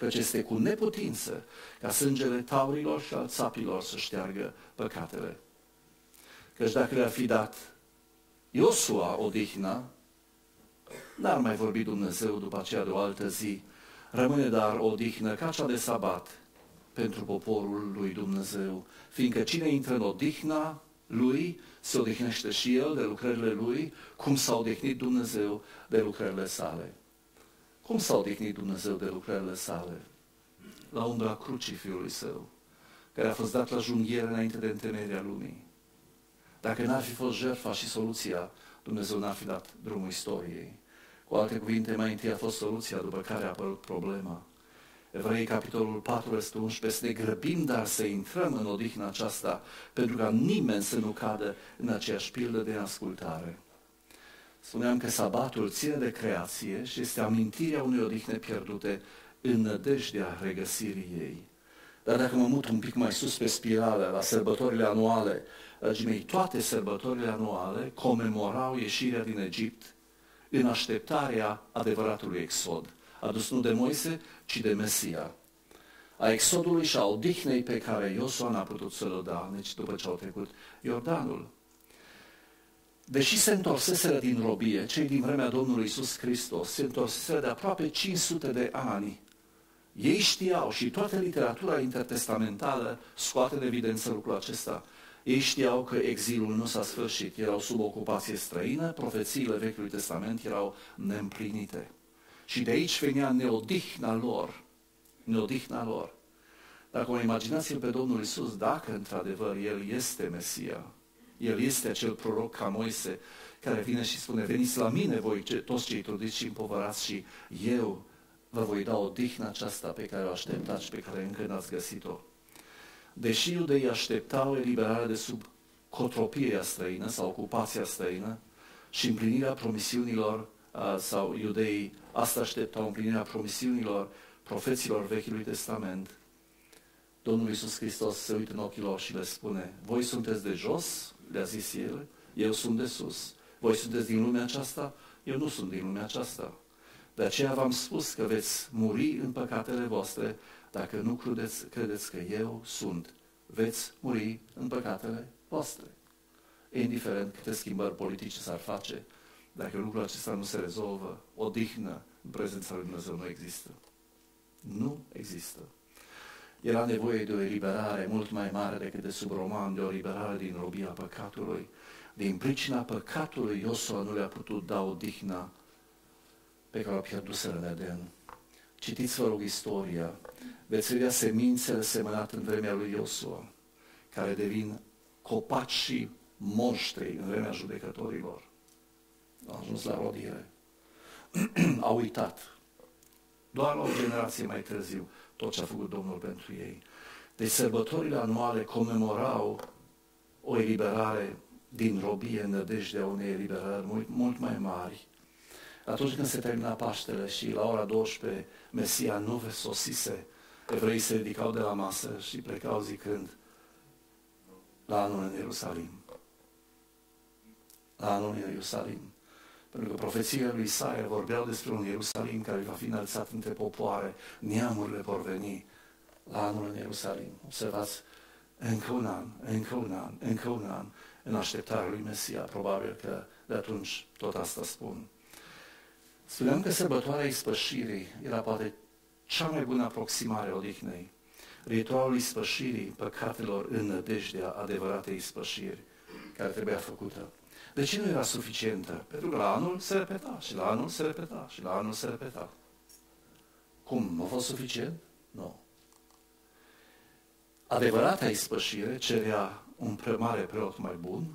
căci este cu neputință ca sângele taurilor și al țapilor să șteargă păcatele. Căci dacă le-ar fi dat Iosua odihna, n-ar mai vorbi Dumnezeu după aceea de o altă zi, rămâne dar odihnă ca cea de sabat pentru poporul lui Dumnezeu, fiindcă cine intră în odihna lui, se odihnește și el de lucrările lui, cum s-a odihnit Dumnezeu de lucrările sale. Cum s-a odihnit Dumnezeu de lucrările sale? La umbra crucii Fiului Său, care a fost dat la junghiere înainte de întemeierea lumii. Dacă n-ar fi fost jertfa și soluția, Dumnezeu n-ar fi dat drumul istoriei. Cu alte cuvinte, mai întâi a fost soluția, după care a apărut problema. Evrei, capitolul patru, versetul unsprezece, să ne grăbim, dar să intrăm în odihna aceasta, pentru ca nimeni să nu cadă în aceeași pildă de ascultare. Spuneam că sabatul ține de creație și este amintirea unei odihne pierdute în nădejdea regăsirii ei. Dar dacă mă mut un pic mai sus pe spirală, la sărbătorile anuale, dragii mei, toate sărbătorile anuale comemorau ieșirea din Egipt în așteptarea adevăratului exod, adus nu de Moise, ci de Mesia, a exodului și a odihnei pe care Iosua n-a putut să-l da, nici după ce au trecut Iordanul. Deși se întorseseră din robie, cei din vremea Domnului Iisus Hristos se întorseseră de aproape cinci sute de ani. Ei știau și toată literatura intertestamentală scoate în evidență lucrul acesta. Ei știau că exilul nu s-a sfârșit, erau sub ocupație străină, profețiile Vechiului Testament erau neîmplinite. Și de aici venea neodihna lor, neodihna lor. Dacă o imaginați-l pe Domnul Iisus, dacă într-adevăr El este Mesia, El este acel proroc ca Moise, care vine și spune, veniți la mine voi toți cei trudiți și împovărați și eu vă voi da odihna aceasta pe care o așteptați și pe care încă n-ați găsit-o. Deși iudeii așteptau eliberarea de sub cotropirea străină sau ocupația străină și împlinirea promisiunilor, sau iudeii asta așteptau, împlinirea promisiunilor profeților Vechiului Testament, Domnul Iisus Hristos se uită în ochii lor și le spune, voi sunteți de jos, le-a zis El, eu sunt de sus. Voi sunteți din lumea aceasta, eu nu sunt din lumea aceasta. De aceea v-am spus că veți muri în păcatele voastre, dacă nu credeți, credeți că eu sunt. Veți muri în păcatele voastre. Indiferent câte schimbări politice s-ar face, dacă lucrul acesta nu se rezolvă, odihnă în prezența lui Dumnezeu nu există. Nu există. Era nevoie de o eliberare mult mai mare decât de sub roman, de o eliberare din robia păcatului. Din pricina păcatului, Iosua nu le-a putut da odihna pe care o pierduseră în Eden. Citiți, vă rog, istoria. Veți vedea semințele semănate în vremea lui Iosua, care devin copaci și monștri în vremea judecătorilor. Au ajuns la rodire. Au uitat. Doar la o generație mai târziu tot ce a făcut Domnul pentru ei. Deci sărbătorile anuale comemorau o eliberare din robie în nădejdea unei eliberări mult, mult mai mari. Atunci când se termina Paștele și la ora douăsprezece Mesia nu sosise, evreii se ridicau de la masă și plecau zicând, la anul în Ierusalim. La anul în Ierusalim. Pentru că profețiile lui Isaia vorbeau despre un Ierusalim care va fi înălțat între popoare, neamurile vor veni la anul în Ierusalim. Observați, încă un an, încă un an, încă un an, în așteptarea lui Mesia. Probabil că de atunci tot asta spun. Spuneam că sărbătoarea ispășirii era poate cea mai bună aproximare odihnei. Ritualul ispășirii păcatelor în nădejdea adevăratei ispășiri care trebuia făcută. De ce nu era suficientă? Pentru că la anul se repeta și la anul se repeta și la anul se repeta. Cum? Nu a fost suficient? Nu. Adevărata ispășire cerea un pre mare preot mai bun,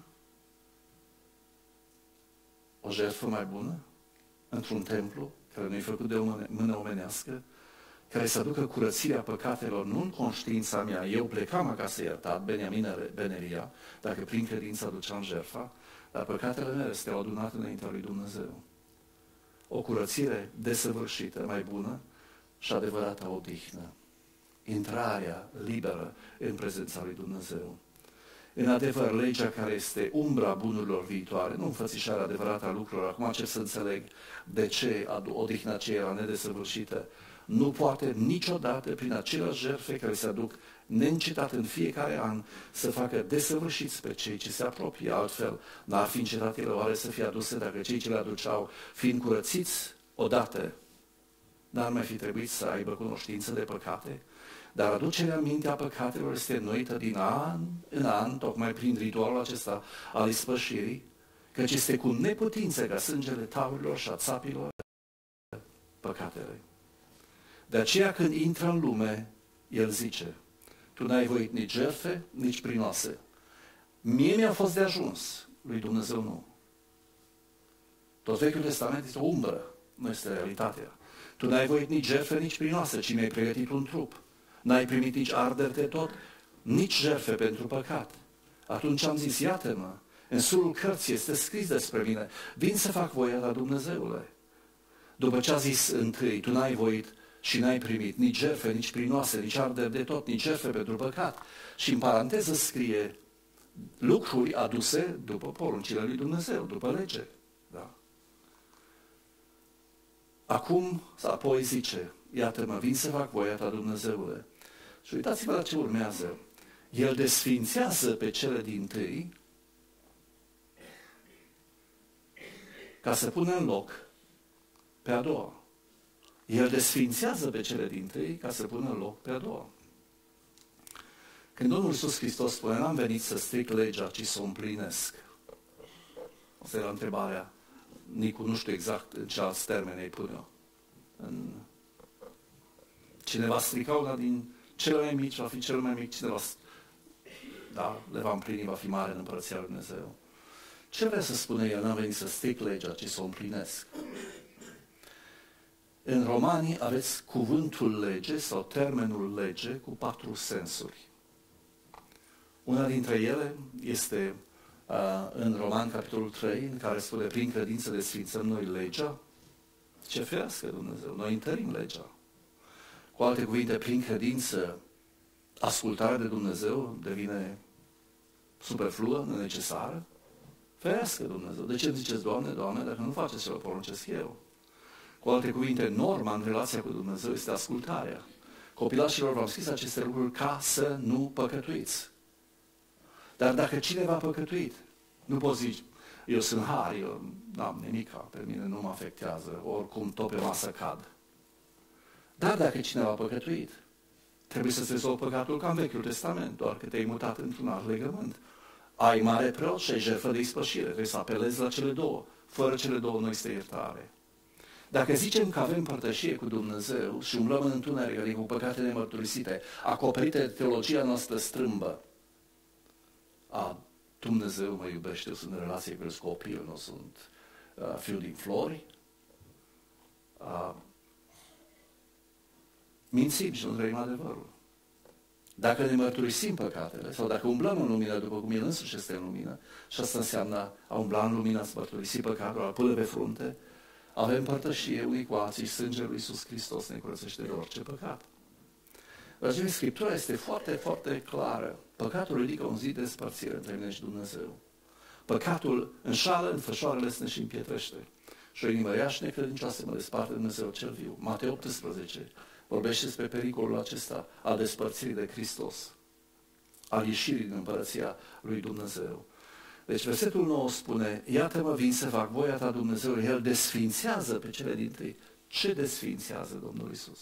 o jertfă mai bună, într-un templu care nu-i făcut de o mână omenească, care să aducă curățirea păcatelor, nu în conștiința mea. Eu plecam acasă iertat, Beniamin Beneria, dacă prin credință aduceam jertfa, dar păcatele mele stau adunate înaintea lui Dumnezeu. O curățire desăvârșită, mai bună și adevărată odihnă. Intrarea liberă în prezența lui Dumnezeu. În adevăr, legea care este umbra bunurilor viitoare, nu înfățișarea adevărată a lucrurilor, acum încep să înțeleg de ce odihna aceea era nedesăvârșită, nu poate niciodată, prin aceleași jertfe care se aduc neîncetat în fiecare an, să facă desăvârșiți pe cei ce se apropie. Altfel, n-ar fi încetat ele oare să fie aduse dacă cei ce le aduceau, fiind curățiți odată, n-ar mai fi trebuit să aibă cunoștință de păcate? Dar aducerea mintea păcatelor este înnoită din an în an, tocmai prin ritualul acesta al ispășirii, căci este cu neputință ca sângele taurilor și a țapilor păcatele. De aceea când intră în lume, el zice, tu n-ai voit nici jertfe, nici prinoase. Mie mi-a fost de ajuns, lui Dumnezeu nu. Tot Vechiul Testament este o umbră, nu este realitatea. Tu n-ai voit nici jertfe, nici prinoase, ci mi-ai pregătit un trup. N-ai primit nici arderi de tot, nici jertfe pentru păcat. Atunci am zis, iată-mă, în sulul cărții este scris despre mine, vin să fac voia ta, Dumnezeule. După ce a zis întâi, tu n-ai voit și n-ai primit nici jertfe, nici prinoase, nici arderi de tot, nici jertfe pentru păcat. Și în paranteză scrie lucruri aduse după poruncile lui Dumnezeu, după lege. Da. Acum, apoi zice, iată-mă, vin să fac voia ta, Dumnezeule. Și uitați-vă la ce urmează. El desfințează pe cele dintâi ca să pună în loc pe a doua. El desfințează pe cele dintâi ca să pună în loc pe a doua. Când Domnul Iisus Hristos spune, n-am venit să stric legea, ci să o împlinesc. Asta era întrebarea. Nicu, nu știu exact în ce alți termeni îi pune eu. În... Cine va strica una din cele mai mici, va fi cel mai mic, cine va, da, le va împlini, va fi mare în Împărăția lui Dumnezeu. Ce vrea să spune el? N-am venit să stric legea, ci să o împlinesc. În Romani aveți cuvântul lege sau termenul lege cu patru sensuri. Una dintre ele este uh, în Roman, capitolul trei, în care spune, prin credință desfințăm noi legea. Ce ferească Dumnezeu, noi întărim legea. Cu alte cuvinte, prin credință, ascultarea de Dumnezeu devine superfluă, nenecesară. Ferească Dumnezeu. De ce ziceți, Doamne, Doamne, dacă nu faceți ce vă poruncesc eu? Cu alte cuvinte, norma în relația cu Dumnezeu este ascultarea. Copilașilor v-am scris aceste lucruri ca să nu păcătuiți. Dar dacă cineva a păcătuit, nu poți zice, eu sunt har, eu n-am nimica, pe mine nu mă afectează, oricum tot pe masă cad. Dar dacă cineva a păcătuit, trebuie să-ți rezolvi păcatul ca în Vechiul Testament, doar că te-ai mutat într-un alt legământ. Ai mare preot și ai jertfă de ispășire, trebuie să apelezi la cele două. Fără cele două nu este iertare. Dacă zicem că avem părtășie cu Dumnezeu și umblăm în întuneric, adică cu păcate nemărturisite, acoperite de teologia noastră strâmbă, a, Dumnezeu mă iubește, eu sunt în relație cu el, sunt copil, nu sunt uh, fiul din flori, uh, mințim și nu trăim adevărul. Dacă ne mărturisim păcatele, sau dacă umblăm în lumină după cum el însuși este în lumină, și asta înseamnă a umbla în lumină, să mărturisi păcatul, a pune pe frunte, avem părtășie unii cu alții și sângele lui Iisus Hristos ne curățește de orice păcat. Dragii, Scriptura este foarte, foarte clară. Păcatul ridică un zid de despărțire între mine și Dumnezeu. Păcatul înșală, înfășoară lesne și împietrește. Și o inimă rea și necredincioasă mă desparte de Dumnezeu cel viu. Matei optsprezece vorbește despre pericolul acesta al despărțirii de Hristos, al ieșirii din Împărăția lui Dumnezeu. Deci versetul nouă spune, iată-mă vin să fac voia ta, Dumnezeu, el desfințează pe cele dintâi. Ce desfințează Domnul Iisus?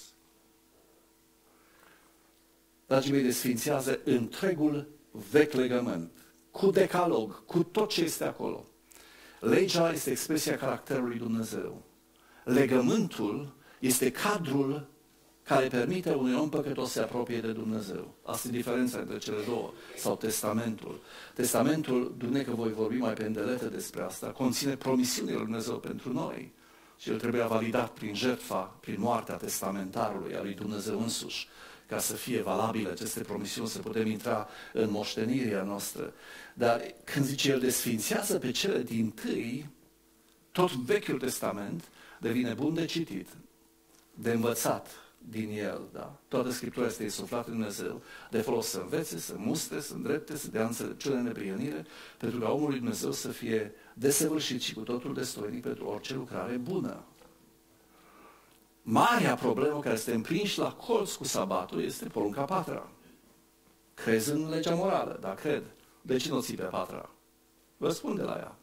Dragii mei, desfințează întregul vechi legământ, cu decalog, cu tot ce este acolo. Legea este expresia caracterului Dumnezeu. Legământul este cadrul care permite unui om păcătos să se apropie de Dumnezeu. Asta e diferența între cele două. Sau testamentul. Testamentul, Dumnezeu că voi vorbi mai pe îndelete despre asta, conține promisiunile lui Dumnezeu pentru noi. Și el trebuie validat prin jertfa, prin moartea testamentarului, a lui Dumnezeu însuși, ca să fie valabile aceste promisiuni, să putem intra în moștenirea noastră. Dar când zice el desfințează pe cele dintâi, tot Vechiul Testament devine bun de citit, de învățat, din el. Da? Toată Scriptura este insuflată în Dumnezeu, de folos să învețe, să mustre, să îndrepte, să dea înțelepciune, neprihănire, pentru ca omul lui Dumnezeu să fie desăvârșit și cu totul destoinic pentru orice lucrare bună. Marea problemă care este împrinși la colț cu sabatul este porunca a patra. Crezi în legea morală? Da, cred. De ce nu ții pe a patra? Răspunde la ea.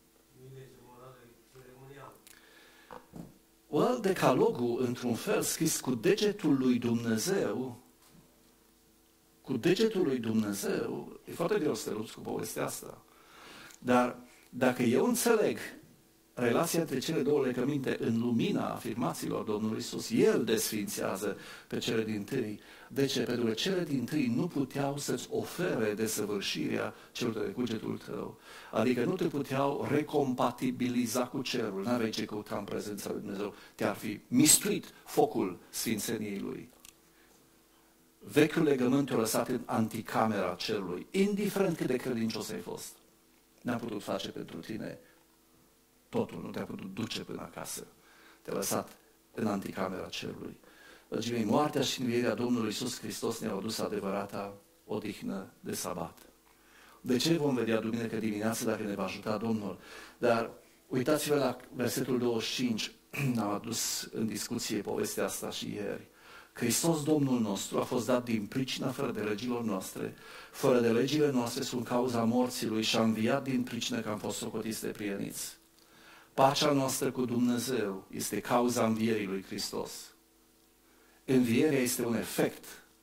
Well, decalogul, într-un fel, scris cu degetul lui Dumnezeu, cu degetul lui Dumnezeu, e foarte greu să te lupți cu povestea asta. Dar dacă eu înțeleg relația între cele două legăminte în lumina afirmațiilor Domnului Iisus, El desfințează pe cele dintâi. De ce? Pentru că cele dintâi nu puteau să-ți ofere desăvârșirea celor de cugetul tău. Adică nu te puteau recompatibiliza cu cerul. N-aveai ce căuta în prezența lui Dumnezeu. Te-ar fi mistuit focul sfințeniei Lui. Vechiul legământ te-a lăsat în anticamera cerului, indiferent cât de credincios ai fost. N-a putut face pentru tine totul, nu te-a putut duce până acasă. Te-a lăsat în anticamera cerului. Dragii mei, moartea și învierea Domnului Iisus Hristos ne-au adus adevărata odihnă de sabat. De ce vom vedea duminică dimineață dacă ne va ajuta Domnul? Dar uitați-vă la versetul douăzeci și cinci, am adus în discuție povestea asta și ieri. Hristos Domnul nostru a fost dat din pricina fără de legilor noastre, fără de legile noastre sunt cauza morții Lui și a înviat din pricină că am fost socotiți de prieniți. Pacea noastră cu Dumnezeu este cauza învierii lui Hristos. Învierea este un efect.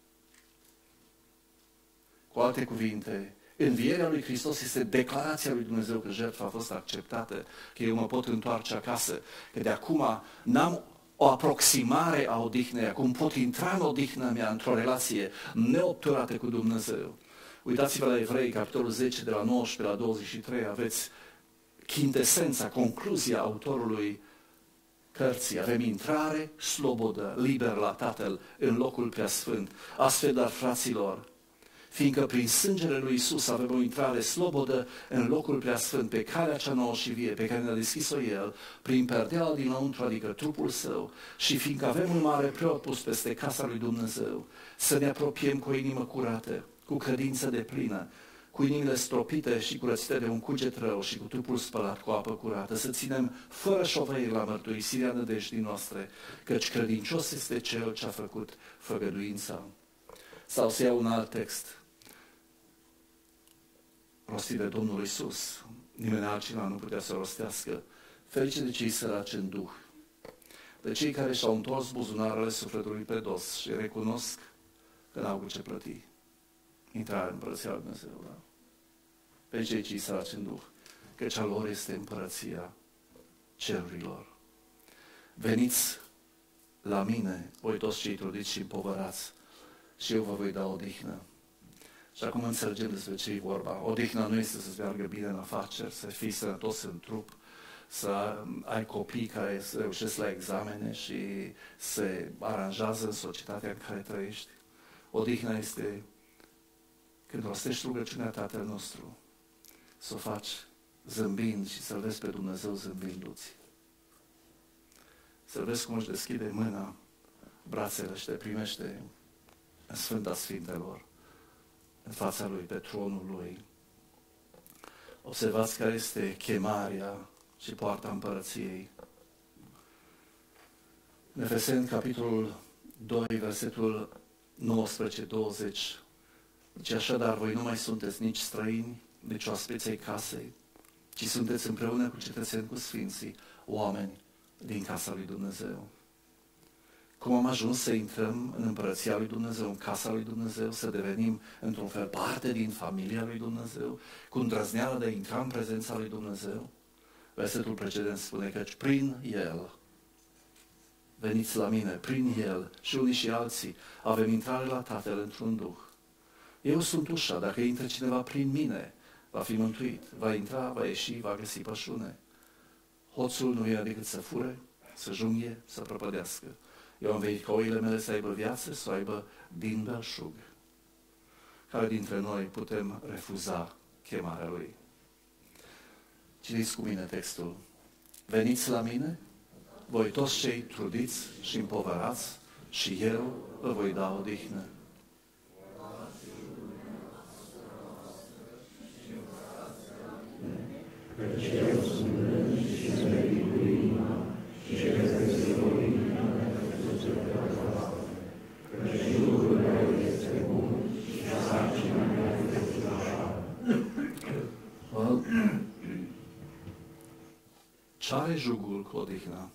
Cu alte cuvinte, învierea lui Hristos este declarația lui Dumnezeu că jertfa a fost acceptată, că eu mă pot întoarce acasă, că de acum n-am o aproximare a odihnei, acum pot intra în odihna mea într-o relație neobturată cu Dumnezeu. Uitați-vă la Evrei, capitolul zece, de la nouăsprezece la douăzeci și trei, aveți chintesența, concluzia autorului cărții. Avem intrare slobodă, liber la Tatăl, în locul preasfânt. Astfel, dar, fraților, fiindcă prin sângele lui Iisus avem o intrare slobodă în locul preasfânt, pe calea cea nouă și vie, pe care ne-a deschis-o El, prin perdeala dinăuntru, adică trupul Său, și fiindcă avem un mare preot pus peste casa lui Dumnezeu, să ne apropiem cu o inimă curată, cu credință deplină, cu inimile stropite și curățite de un cuget rău și cu trupul spălat cu apă curată, să ținem fără șovăiri la mărturisirea nădejdii noastre, căci credincios este Cel ce a făcut făgăduința. Sau să iau un alt text, rostit de Domnul Iisus, nimeni altcineva nu putea să rostească, ferice de cei săraci în Duh, de cei care și-au întors buzunarele sufletului pe dos și recunosc că n-au cu ce plăti. Intrarea în Împărăția lui Dumnezeu, da? Pe cei ce-i săraci în Duh, căci a lor este Împărăția cerurilor. Veniți la mine, voi toți cei trudiți și împovărați, și eu vă voi da odihnă. Și acum înțelegem despre ce e vorba. Odihna nu este să-ți meargă bine în afaceri, să fii sănătos în trup, să ai copii care să reușesc la examene și se aranjează în societatea în care trăiești. Odihna este când rostești rugăciunea Tatăl nostru, să o faci zâmbind și să-L vezi pe Dumnezeu zâmbindu-ți. Să-L vezi cum își deschide mâna, brațele și te primește în Sfânta Sfintelor, în fața Lui, pe tronul Lui. Observați care este chemarea și poarta Împărăției. În Efeseni, capitolul doi, versetul nouăsprezece douăzeci, zice așadar, voi nu mai sunteți nici străini, nici oaspeți ai casei, ci sunteți împreună cu cetățeni, cu sfinții, oameni din casa lui Dumnezeu. Cum am ajuns să intrăm în Împărăția lui Dumnezeu, în casa lui Dumnezeu, să devenim într-un fel parte din familia lui Dumnezeu, cu îndrăzneala de a intra în prezența lui Dumnezeu? Versetul precedent spune că prin El, veniți la mine, prin El și unii și alții, avem intrare la Tatăl într-un Duh. Eu sunt ușa, dacă intră cineva prin mine, va fi mântuit, va intra, va ieși, va găsi pășune. Hoțul nu e decât să fure, să junghe, să prăpădească. Eu am venit ca oile mele să aibă viață, să aibă din belșug. Care dintre noi putem refuza chemarea Lui? Citiți cu mine textul. Veniți la mine, voi toți cei trudiți și împovărați, și eu îl voi da odihnă. Căci eu sunt blând și smerit cu inima și găsesc odihnă pentru sufletul. Căci lucrul meu este bun și sarcina mea este ușoară. Ce are jugul cu odihna?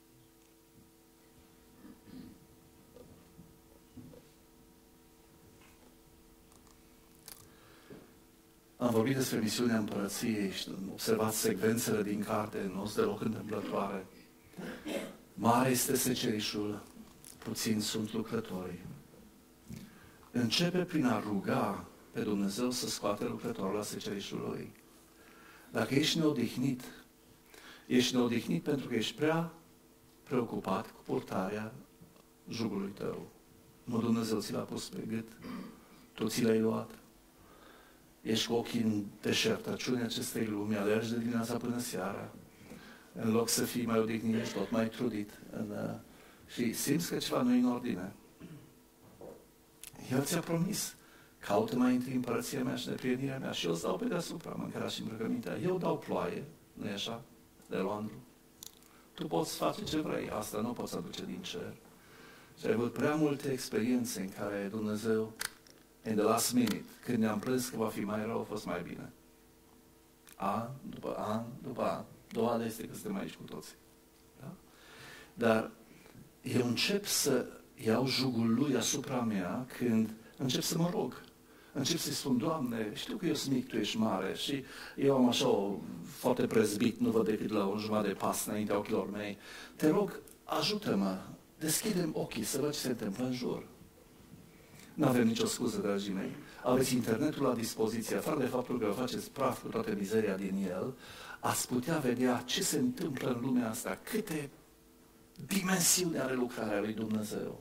Am vorbit despre misiunea împărăției și observați secvențele din carte, nu sunt deloc întâmplătoare. Mare este secerișul, puțin sunt lucrătorii. Începe prin a ruga pe Dumnezeu să scoate lucrătorul la secerișul lui. Dacă ești neodihnit, ești neodihnit pentru că ești prea preocupat cu purtarea jugului tău. Nu Dumnezeu ți l-a pus pe gât, tu ți l-ai luat. Ești cu ochii în deșertăciunea acestei lumi, alergi de dimineața până seara. În loc să fii mai odihnit, ești tot mai trudit. În, uh, și simți că ceva nu e în ordine. El ți-a promis, caută mai întâi împărăția mea și neprienirea mea și eu îți dau pe deasupra mâncarea și îmbrăcămintea. Eu dau ploaie, nu e așa, de luandru. Tu poți face ce vrei, asta nu poți aduce din cer. Și ai avut prea multe experiențe în care Dumnezeu, in the last minute, când ne-am plâns că va fi mai rău, a fost mai bine. An după an după an. Dovada este că suntem aici cu toții. Da? Dar eu încep să iau jugul lui asupra mea când încep să mă rog. Încep să-i spun, Doamne, știu că eu sunt mic, Tu ești mare și eu am așa o foarte prezbit, nu văd decât la un jumătate de pas înaintea ochilor mei. Te rog, ajută-mă, deschide-mi ochii să văd ce se întâmplă în jur. Nu avem nicio scuză, dragii mei. Aveți internetul la dispoziție, afară de faptul că vă faceți praf cu toată mizeria din el, ați putea vedea ce se întâmplă în lumea asta, câte dimensiuni are lucrarea lui Dumnezeu.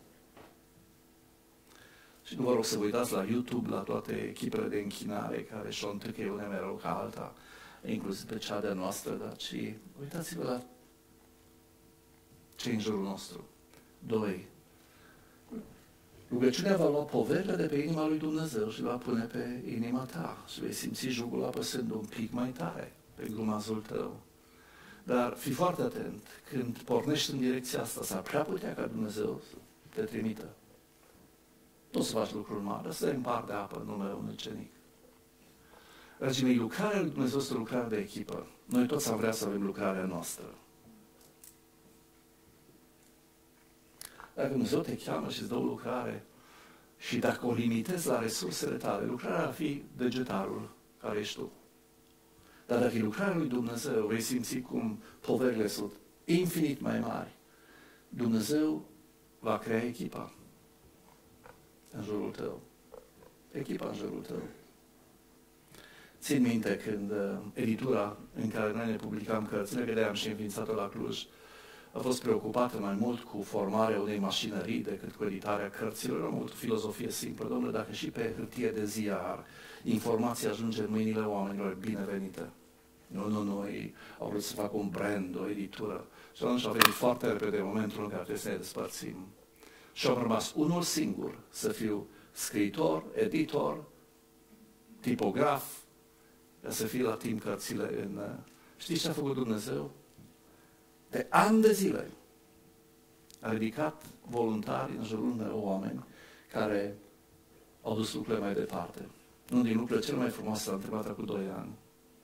Și nu vă rog să vă uitați la YouTube, la toate echipele de închinare care și-o întâlcă una mai rău ca alta, inclusiv pe cea de-a noastră, dar ci uitați-vă la ce în jurul nostru. Doi. Rugăciunea va lua poverile de pe inima lui Dumnezeu și va pune pe inima ta și vei simți jugul apăsând un pic mai tare pe glumazul tău. Dar fii foarte atent, când pornești în direcția asta, s-ar prea putea ca Dumnezeu să te trimită. Nu să faci lucruri mari, să dai în par de apă în numele unui ucenic. Dragii mei, lucrarea lui Dumnezeu este o lucrare de echipă. Noi toți am vrea să avem lucrarea noastră. Dacă Dumnezeu te cheamă și îți dă o lucrare și dacă o limitezi la resursele tale, lucrarea ar fi degetarul care ești tu. Dar dacă e lucrarea lui Dumnezeu, vei simți cum poverile sunt infinit mai mari. Dumnezeu va crea echipa în jurul tău. Echipa în jurul tău. Țin minte când uh, editura în care noi ne publicam cărțile, că de-aia am și înființat-o la Cluj, a fost preocupată mai mult cu formarea unei mașinării decât cu editarea cărților. Am avut o filozofie simplă, domnule, dacă și pe hârtie de ziar informația ajunge în mâinile oamenilor, binevenită. Nu, nu, nu, ei au vrut să facă un brand, o editură. Și atunci a venit foarte repede momentul în care trebuie să ne despărțim. Și am rămas unul singur, să fiu scriitor, editor, tipograf, să fie la timp cărțile în... Știți ce a făcut Dumnezeu? De ani de zile a ridicat voluntari în jurul unor oameni care au dus lucrurile mai departe. Unul din lucrurile cele mai frumoase s-a întâmplat acum doi ani.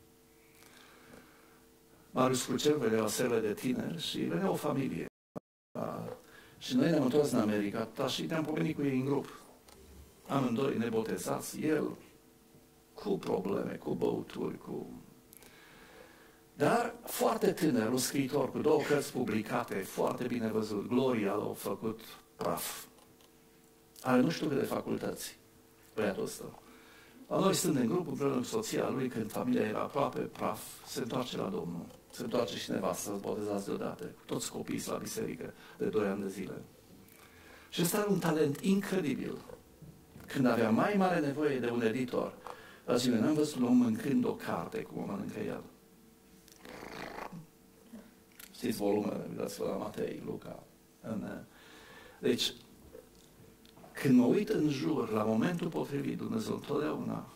Marius Crucel venea la serile de tineri și venea o familie. Și noi ne-am întors în America și ne-am pomenit cu ei în grup. Amândoi nebotezați, el cu probleme, cu băuturi, cu... Dar foarte tânăr, un scriitor cu două cărți publicate, foarte bine văzut, Gloria l-a făcut praf. Are nu știu câte facultăți, băiatul ăsta. La noi stând în grup, împreună cu soția lui, când familia era aproape praf, se întoarce la Domnul. Se întoarce și nevastă, să-ți botezați deodată, cu toți copiii la biserică de doi ani de zile. Și ăsta are un talent incredibil. Când avea mai mare nevoie de un editor, la zile n-am văzut un om mâncând o carte, cum o mănâncă el. Știți volumele, uitați-vă la Matei, Luca. În, deci, când mă uit în jur, la momentul potrivit, Dumnezeu întotdeauna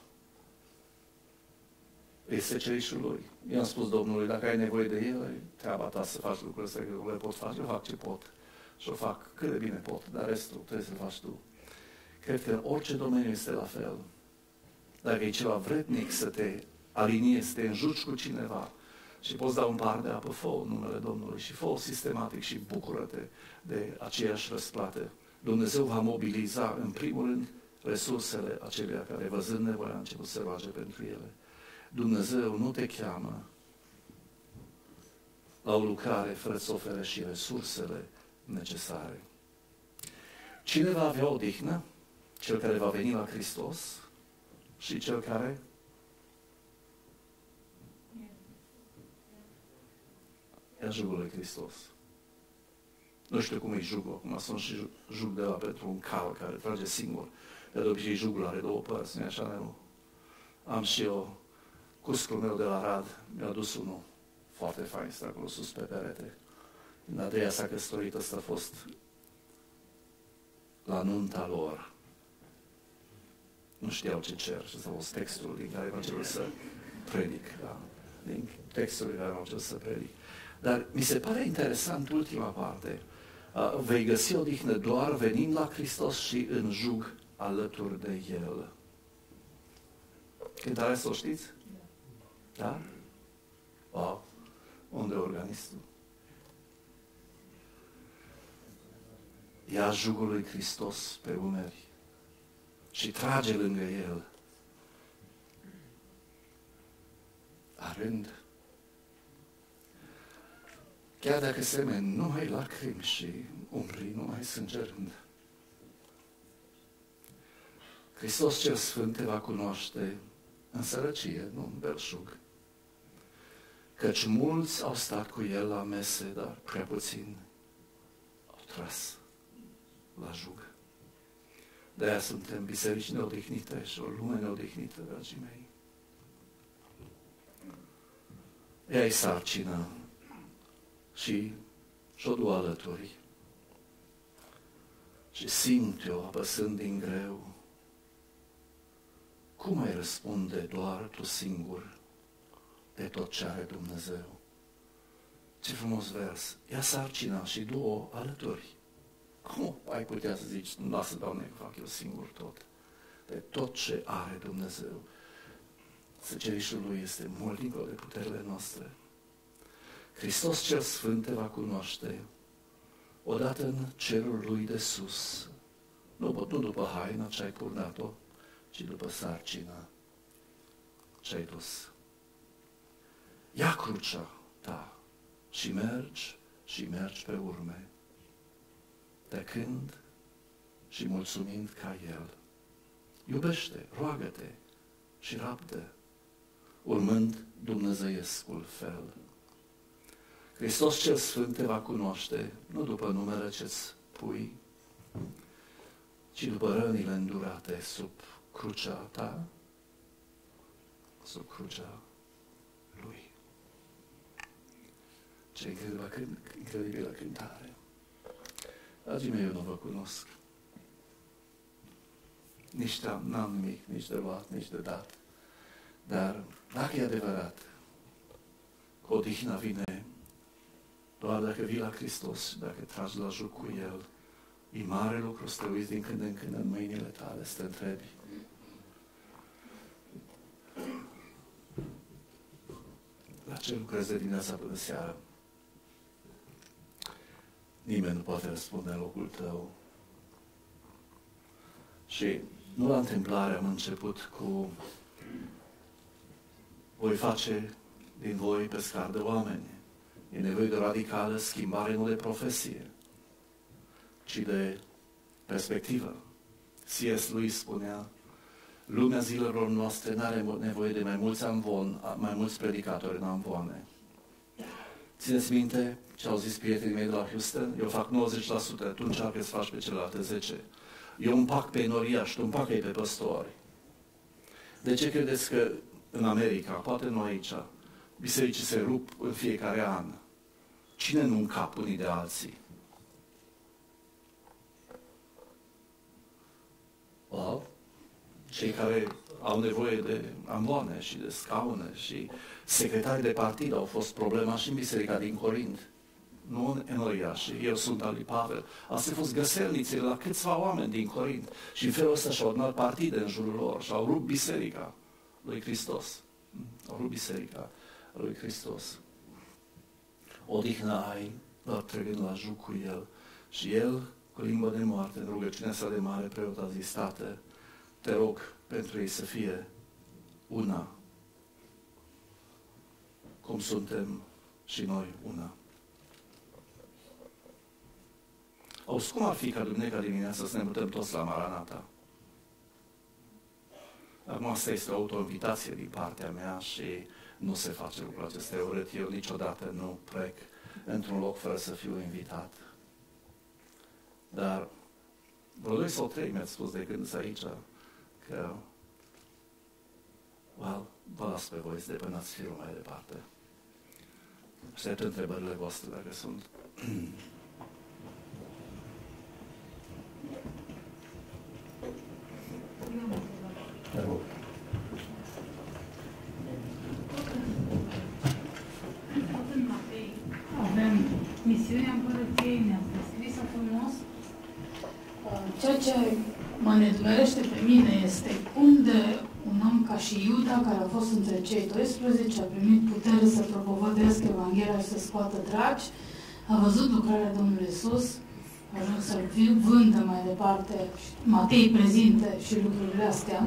e secerișul Lui. I-am spus Domnului, dacă ai nevoie de El, e treaba ta să faci lucrurile astea, că eu le pot face, eu fac ce pot. Și o fac cât de bine pot, dar restul trebuie să-l faci tu. Cred că în orice domeniu este la fel. Dacă e ceva vrednic să te aliniezi, să te înjuci cu cineva și poți da un par de apă, fă-o în numele Domnului și fă-o sistematic și bucură-te de aceeași răsplată. Dumnezeu va mobiliza, în primul rând, resursele acelea care, văzând nevoia, a început să roage pentru ele. Dumnezeu nu te cheamă la o lucrare fără să ofere și resursele necesare. Cine va avea odihnă? Cel care va veni la Hristos și cel care ia jugul lui Hristos. Nu știu cum e jugul, acum sunt și jug de la pentru un cal care trage singur. De obicei jugul are două părți, nu-i așa, nu? Am și eu, cuscul meu de la Rad, mi-a dus unul foarte fain, stă acolo sus pe perete. În a treia s-a căsătorit, ăsta a fost la nunta lor. Nu știau ce cer și ăsta a fost textul din care m-a început să predic. Da? Din textul din care m-a început să predic. Dar mi se pare interesant ultima parte. Uh, vei găsi odihnă doar venind la Hristos și în jug alături de El. Cântarea să o știți? Da? Wow! Unde e organistul? Ia jugul lui Hristos pe umeri și trage lângă El. Arând. Chiar dacă semeni numai lacrimi și umbrii numai sângerând. Hristos cel Sfânt te va cunoaște în sărăcie, nu în belșug. Căci mulți au stat cu El la mese, dar prea puțini au tras la jug. De-aia suntem biserici neodihnite și o lume neodihnită, dragii mei. Ea-i sarcină și și-o du alături. Și simt-o apăsând din greu. Cum ai răspunde doar tu singur de tot ce are Dumnezeu? Ce frumos vers! Ia sarcina și du-o alături. Cum ai putea să zici, lasă, Doamne, că fac eu singur tot? De tot ce are Dumnezeu. Secerișul Lui este mult dincolo de puterile noastre. Hristos cel Sfânt te va cunoaște odată în cerul Lui de sus. Nu, nu după haina ce ai purtat-o, ci după sarcina ce ai dus. Ia crucea ta și mergi și mergi pe urme, tăcând și mulțumind ca El. Iubește, roagă-te și rabdă, urmând dumnezeiescul fel. Hristos cel Sfânt te va cunoaște, nu după numele ce-ți pui, ci după rănile îndurate sub crucea ta, sub crucea Lui. Ce incredibilă, incredibilă cântare. Dragii mei, eu nu vă cunosc. Nici n-am nimic, nici de luat, nici de dat. Dar dacă e adevărat că odihna vine doar dacă vii la Hristos, dacă tragi la joc cu El, e mare lucru să te uiți din când în când în mâinile tale, să te întrebi. La ce lucrezi de dimineața până seara? Nimeni nu poate răspunde în locul tău. Și nu la întâmplare am început cu voi face din voi pescari de oameni. E nevoie de radicală schimbare, nu de profesie, ci de perspectivă. C S Lewis spunea, lumea zilelor noastre nu are nevoie de mai mulți amvon, mai mulți predicatori în amvoane. Țineți minte ce au zis prietenii mei de la Houston? Eu fac nouăzeci la sută, tu încearcă să faci pe celelalte zece. Eu împac pe noriași, tu împacă-i pe păstori. De ce credeți că în America, poate nu aici, bisericii se rup în fiecare an? Cine nu încap unii de alții? cei care au nevoie de amboane și de scaune și secretarii de partid au fost problema și în biserica din Corint. Nu în Enoia și eu sunt al lui Pavel. Astea au fost găselnițe la câțiva oameni din Corint și în felul ăsta și-au adunat partide în jurul lor și au rupt biserica lui Hristos. Au rupt biserica lui Hristos. Odihnă ai, doar trecând la juc cu el. Și el, cu limbă de moarte, în rugăciunea sa de mare preot, a zis: Tată, te rog pentru ei să fie una, cum suntem și noi una. Auzi, cum ar fi ca duminica dimineața să ne mutăm toți la Maranata? Acum asta este o auto-invitație din partea mea și nu se face lucrul acesta. Eu urât, eu niciodată nu plec într-un loc fără să fiu invitat. Dar vreo doi sau trei mi-ați spus de când sunt aici că well, vă las pe voi să depănați firul mai departe. Aștept întrebările voastre dacă sunt. Avem misiunea Împărăției, ne-ați descris-o frumos. Ceea ce mă nedumerește pe mine este cum de un om ca și Iuda, care a fost între cei doisprezece, a primit putere să propovăduiască Evanghelia și să scoată draci, a văzut lucrarea Domnului Iisus, a ajuns să-L vândă mai departe, Matei prezinte și lucrurile astea.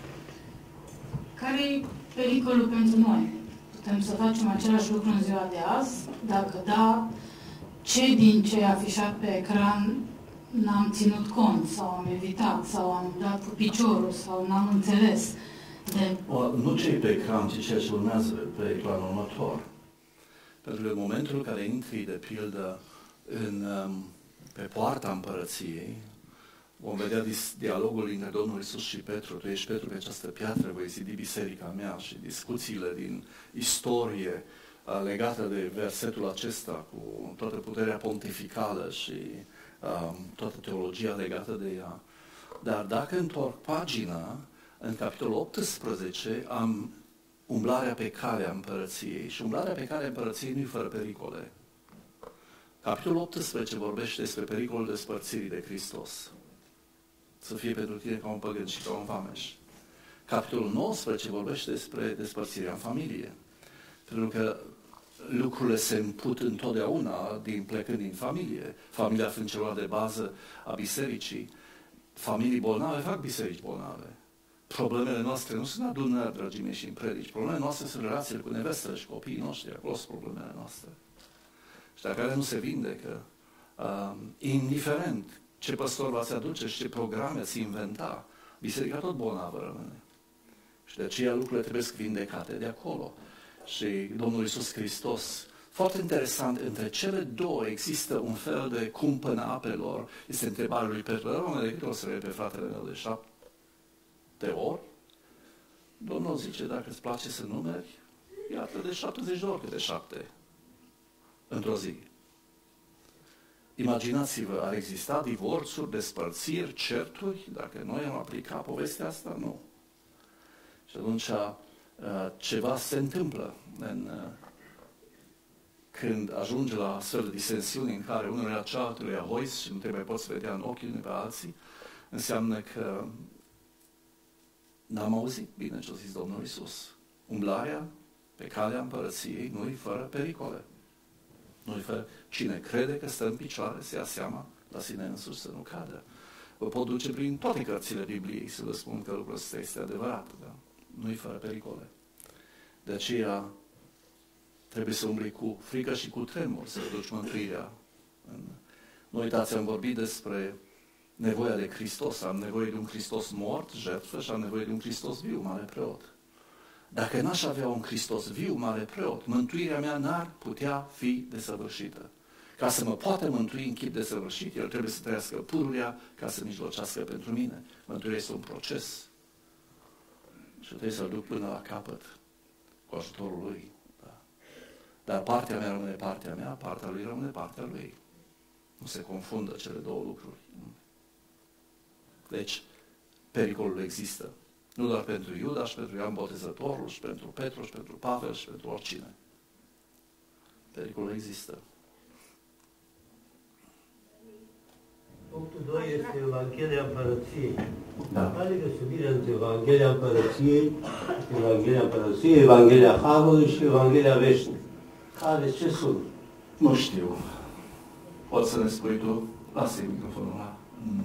Care-i pericolul pentru noi? Putem să facem același lucru în ziua de azi? Dacă da, ce din ce e afișat pe ecran n-am ținut cont sau am evitat sau am dat cu piciorul sau n-am înțeles? De... O, nu ce e pe ecran, ci ceea ce urmează pe ecranul următor. Pentru că în momentul în care intri, de pildă, în, pe poarta împărăției, vom vedea dialogul dintre Domnul Iisus și Petru. Tu ești Petru, pe această piatră voi zidi biserica mea, și discuțiile din istorie legată de versetul acesta cu toată puterea pontificală și um, toată teologia legată de ea. Dar dacă întorc pagina, în capitolul optsprezece am umblarea pe calea împărăției și umblarea pe calea împărăției nu-i fără pericole. Capitolul optsprezece vorbește despre pericolul despărțirii de Hristos. Să fie pentru tine ca un păgân și ca un vameș. Capitolul nouăsprezece vorbește despre despărțirea în familie. Pentru că lucrurile se împut întotdeauna din plecând din familie. Familia fiind ceva de bază a bisericii. Familii bolnave fac biserici bolnave. Problemele noastre nu sunt adunări, dragii mei, și în predici. Problemele noastre sunt relațiile cu nevestele și copiii noștri. Acolo sunt problemele noastre. Și dacă ele nu se vindecă, uh, indiferent ce păstor v-ați aduce și ce programe ați inventa, biserica tot bolnavă rămâne. Și de aceea lucrurile trebuie să vindecate de acolo. Și Domnul Iisus Hristos, foarte interesant, între cele două există un fel de cumpănă apelor. Este întrebarea lui Petru: Doamne, de câte ori să pe fratele meu? De șapte ori? Domnul zice: dacă îți place să numeri, iată, de șaptezeci de ori câte șapte într-o zi. Imaginați-vă, ar exista divorțuri, despărțiri, certuri, dacă noi am aplicat povestea asta? Nu. Și atunci ceva se întâmplă în, când ajunge la astfel de disensiuni în care unul era cealaltă ia hois și nu te mai poți vedea în ochii unii pe alții, înseamnă că n-am auzit bine ce a zis Domnul Iisus. Umblarea pe calea împărăției nu-i fără pericole. Nu-i fără. Cine crede că stă în picioare, se ia seama la sine însuși să nu cadă. Vă pot duce prin toate cărțile Bibliei să vă spun că lucrul ăsta este adevărat. Da? Nu-i fără pericole. De aceea trebuie să umbli cu frică și cu tremur să duci mântuirea. Nu uitați, am vorbit despre nevoia de Hristos. Am nevoie de un Hristos mort, jertfă, și am nevoie de un Hristos viu, mare preot. Dacă n-aș avea un Hristos viu, mare preot, mântuirea mea n-ar putea fi desăvârșită. Ca să mă poată mântui în chip desăvârșit, El trebuie să trăiască pururea ca să mijlocească pentru mine. Mântuirea este un proces. Și trebuie să-L duc până la capăt, cu ajutorul Lui. Da. Dar partea mea rămâne partea mea, partea Lui rămâne partea Lui. Nu se confundă cele două lucruri. Deci, pericolul există. Nu doar pentru Iuda și pentru Ioan Botezătorul și pentru Petru și pentru Pavel și pentru oricine. Pericolul există. Punctul doi este Evanghelia Împărăției. Da. Care e deosebirea între Evanghelia Împărăției, Evanghelia Împărăției, Evanghelia Harului și Evanghelia Veșnică? Care, ce sunt? Nu știu. Poți să ne spui tu? Lasă-i microfonul ăla. Mm.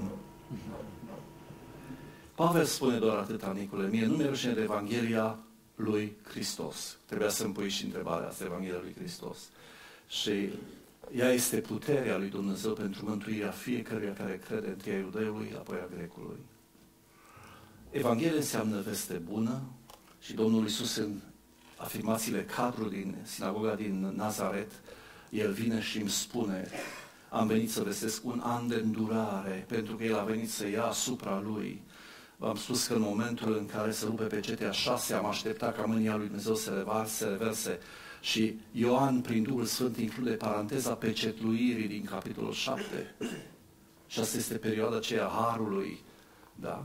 Pavel spune doar atâta, Nicule, mie nu mi-e rușine de Evanghelia lui Hristos. Trebuia să-mi pui și întrebarea asta, Evanghelia lui Hristos. Și ea este puterea lui Dumnezeu pentru mântuirea fiecăruia care crede, întâi a iudeului, apoi a grecului. Evanghelia înseamnă veste bună și Domnul Iisus în afirmațiile cadru din sinagoga din Nazaret, El vine și îmi spune: am venit să vestesc un an de îndurare, pentru că El a venit să ia asupra Lui. V-am spus că în momentul în care se rupe pecetea șase, am așteptat ca mânia lui Dumnezeu să reverse, să reverse. Și Ioan, prin Duhul Sfânt, include paranteza pecetluirii din capitolul șapte. Și asta este perioada aceea harului. Da?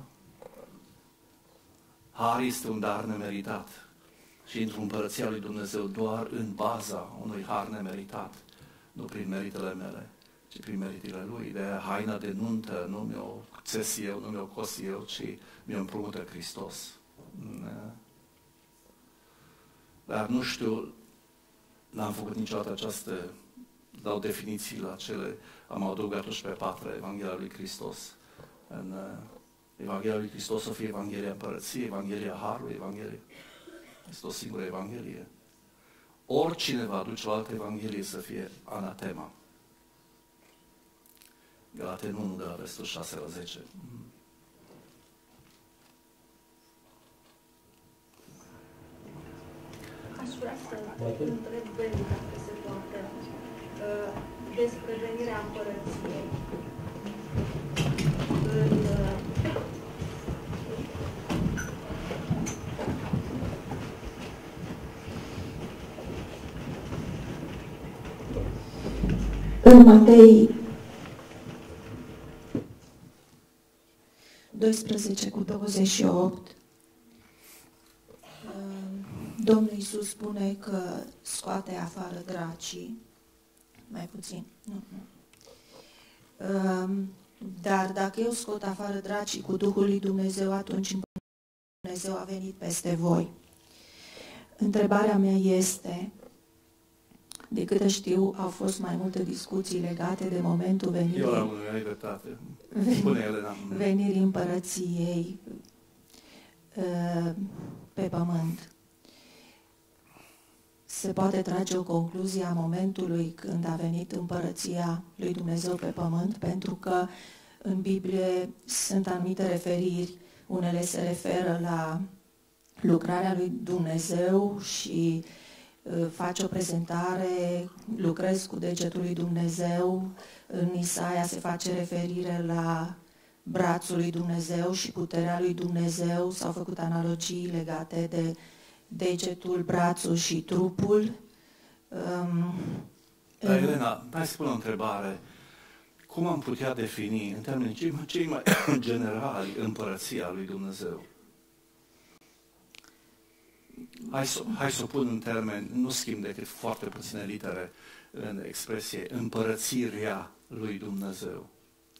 Har este un dar nemeritat. Și intru în împărăția lui Dumnezeu doar în baza unui har nemeritat. Nu prin meritele mele, ci prin meritele Lui. De aia haina de nuntă nu mi-o țes eu, nu mi-o cos eu, ci mi-o împrumută Hristos. Ne? Dar nu știu, n-am făcut niciodată această, dau definiții la cele, am adăugat-o și pe patru, Evanghelia lui Hristos. În uh, Evanghelia lui Hristos o fie Evanghelia Împărăției, Evanghelia Harului, Evanghelia. Este o singură Evanghelie. Oricine va aduce o altă Evanghelie să fie anatema. Galaten unu, de la versetul șase la zece. Aș vrea să întreb Beni, dacă se poate, despre venirea împărăției. În Matei doisprezece cu douăzeci și opt, Domnul Iisus spune că scoate afară dracii, mai puțin, nu, nu. Dar dacă eu scot afară dracii cu Duhul lui Dumnezeu, atunci Dumnezeu a venit peste voi. Întrebarea mea este, de câte știu, au fost mai multe discuții legate de momentul venirii, Eu la unul, ai dreptate. Spune Elena. venirii împărăției pe pământ. Se poate trage o concluzie a momentului când a venit împărăția lui Dumnezeu pe pământ, pentru că în Biblie sunt anumite referiri, unele se referă la lucrarea lui Dumnezeu și face o prezentare, lucrezi cu degetul lui Dumnezeu. În Isaia se face referire la brațul lui Dumnezeu și puterea lui Dumnezeu. S-au făcut analogii legate de degetul, brațul și trupul. Um, Dar, Elena, hai să spun o întrebare. Cum am putea defini, în termeni cei mai, cei mai generali, împărăția lui Dumnezeu? Hai să, hai să o pun în termeni, nu schimb decât foarte puține litere în expresie, împărățirea lui Dumnezeu.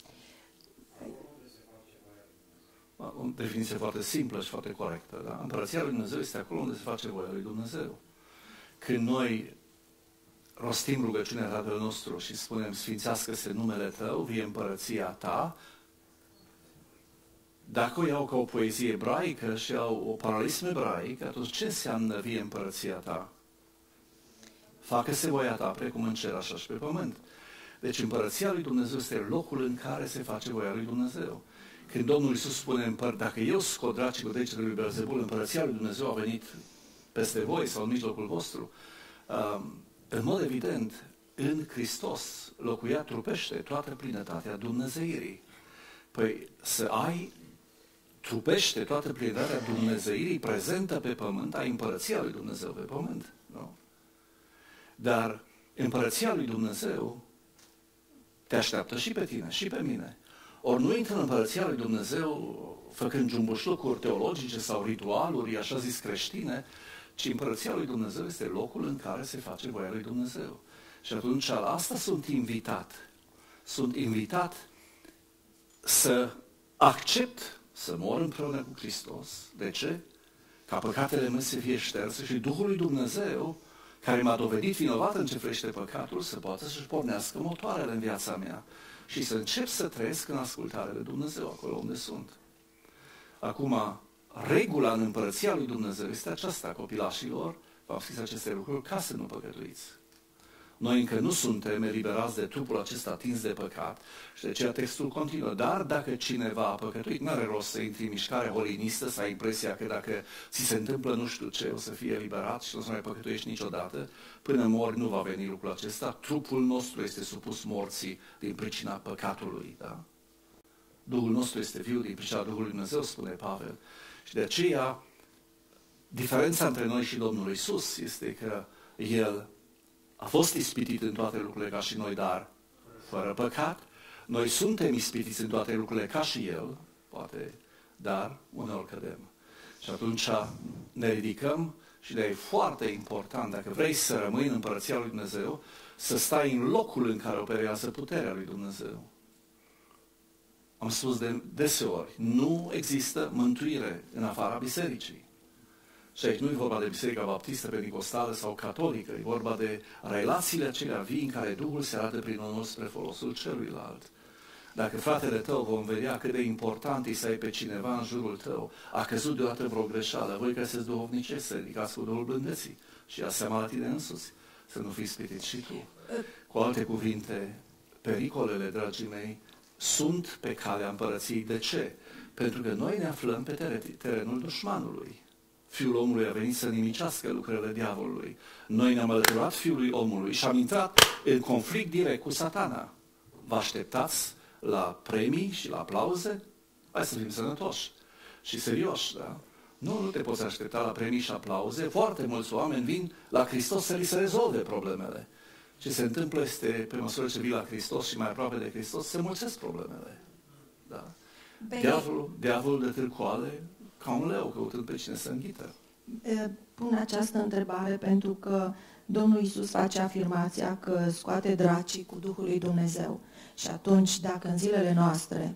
O definiție foarte simplă și foarte corectă. Da? Împărăția lui Dumnezeu este acolo unde se face voia lui Dumnezeu. Când noi rostim rugăciunea Tatălui nostru și spunem sfințească-se numele Tău, vie împărăția Ta, dacă o iau ca o poezie ebraică și au o paralism ebraic, atunci ce înseamnă vie împărăția Ta? Facă-se voia Ta, precum în cer, așa și pe pământ. Deci împărăția lui Dumnezeu este locul în care se face voia lui Dumnezeu. Când Domnul Iisus spune, dacă eu scot dracii cu degetele lui Beelzebul, împărăția lui Dumnezeu a venit peste voi sau în mijlocul vostru, în mod evident, în Hristos locuia trupește toată plinătatea Dumnezeirii. Păi să ai trupește toată plinătatea Dumnezeirii prezentă pe pământ, ai împărăția lui Dumnezeu pe pământ. Nu? Dar împărăția lui Dumnezeu te așteaptă și pe tine, și pe mine. Ori nu intră în împărăția lui Dumnezeu făcând jumbușlocuri teologice sau ritualuri, așa zis creștine, ci împărăția lui Dumnezeu este locul în care se face voia lui Dumnezeu. Și atunci la asta sunt invitat. Sunt invitat să accept să mor împreună cu Hristos. De ce? Ca păcatele mele să fie șterse și Duhul lui Dumnezeu, care m-a dovedit vinovat în ce frește păcatul, să poată să-și pornească motoarele în viața mea și să încep să trăiesc în ascultare de Dumnezeu, acolo unde sunt. Acum, regula în împărăția lui Dumnezeu este aceasta, copilașilor, v-am scris aceste lucruri ca să nu păcătuiți. Noi încă nu suntem eliberați de trupul acesta atins de păcat și de aceea textul continuă. Dar dacă cineva a păcătuit, nu are rost să intri în mișcare holinistă, să ai impresia că dacă ți se întâmplă nu știu ce, o să fie eliberat și nu o să mai păcătuiești niciodată. Până mori nu va veni lucrul acesta. Trupul nostru este supus morții din pricina păcatului. Da? Duhul nostru este viu din pricina Duhului Dumnezeu, spune Pavel. Și de aceea, diferența între noi și Domnul Iisus este că El a fost ispitit în toate lucrurile ca și noi, dar fără păcat. Noi suntem ispitiți în toate lucrurile ca și El, poate, dar uneori cădem. Și atunci ne ridicăm și de e foarte important, dacă vrei să rămâi în împărăția lui Dumnezeu, să stai în locul în care operează puterea lui Dumnezeu. Am spus de deseori, nu există mântuire în afara bisericii. Și aici nu e vorba de biserica baptistă, pentecostală sau catolică, e vorba de relațiile acelea vii în care Duhul se arată prin omul spre folosul celuilalt. Dacă fratele tău vom vedea cât de important e să ai pe cineva în jurul tău, a căzut deodată vreo greșeală, voi care sunteți duhovnicești, să ridicați cu Duhul blândeții și ia seama la tine însuți, să nu fii spirit și tu. Cu alte cuvinte, pericolele, dragii mei, sunt pe calea împărăției. De ce? Pentru că noi ne aflăm pe terenul dușmanului. Fiul omului a venit să nimicească lucrările diavolului. Noi ne-am alăturat Fiului omului și am intrat în conflict direct cu Satana. Vă așteptați la premii și la aplauze? Hai să fim sănătoși și serioși, da? Nu, nu te poți aștepta la premii și aplauze. Foarte mulți oameni vin la Hristos să li se rezolve problemele. Ce se întâmplă este, pe măsură ce vii la Hristos și mai aproape de Hristos, se mulțesc problemele. Da? Diavolul, diavolul de târcoale, ca un leu căutând pe cine să înghită. Pun această întrebare pentru că Domnul Iisus face afirmația că scoate dracii cu Duhul lui Dumnezeu. Și atunci, dacă în zilele noastre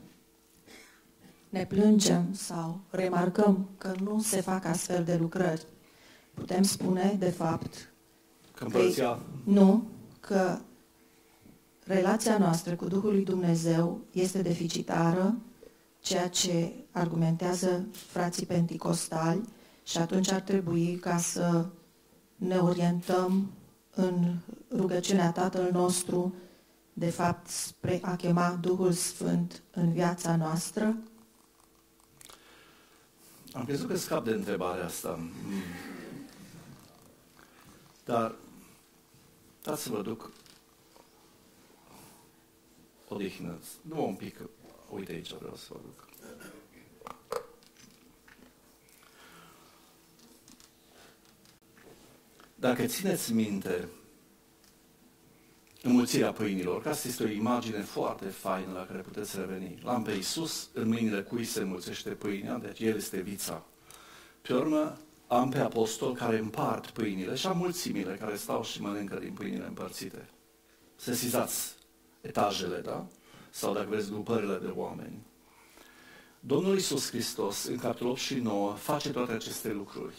ne plângem sau remarcăm că nu se fac astfel de lucrări, putem spune, de fapt, că, că nu, că relația noastră cu Duhul lui Dumnezeu este deficitară, ceea ce argumentează frații penticostali, și atunci ar trebui ca să ne orientăm în rugăciunea Tatăl nostru, de fapt, spre a chema Duhul Sfânt în viața noastră? Am crezut că scap de întrebarea asta. Dar, dați să vă duc odihnă. Nu un pic, uite aici vreau să vă duc. Dacă țineți minte înmulțirea pâinilor, că asta este o imagine foarte faină la care puteți reveni. L-am pe Iisus, în mâinile cui se înmulțește pâinea, deci El este vița. Pe urmă, am pe apostol care împart pâinile și am mulțimile care stau și mănâncă din pâinile împărțite. Sesizați etajele, da? Sau dacă vreți grupările de oameni. Domnul Iisus Hristos, în capitolul opt și nouă, face toate aceste lucruri.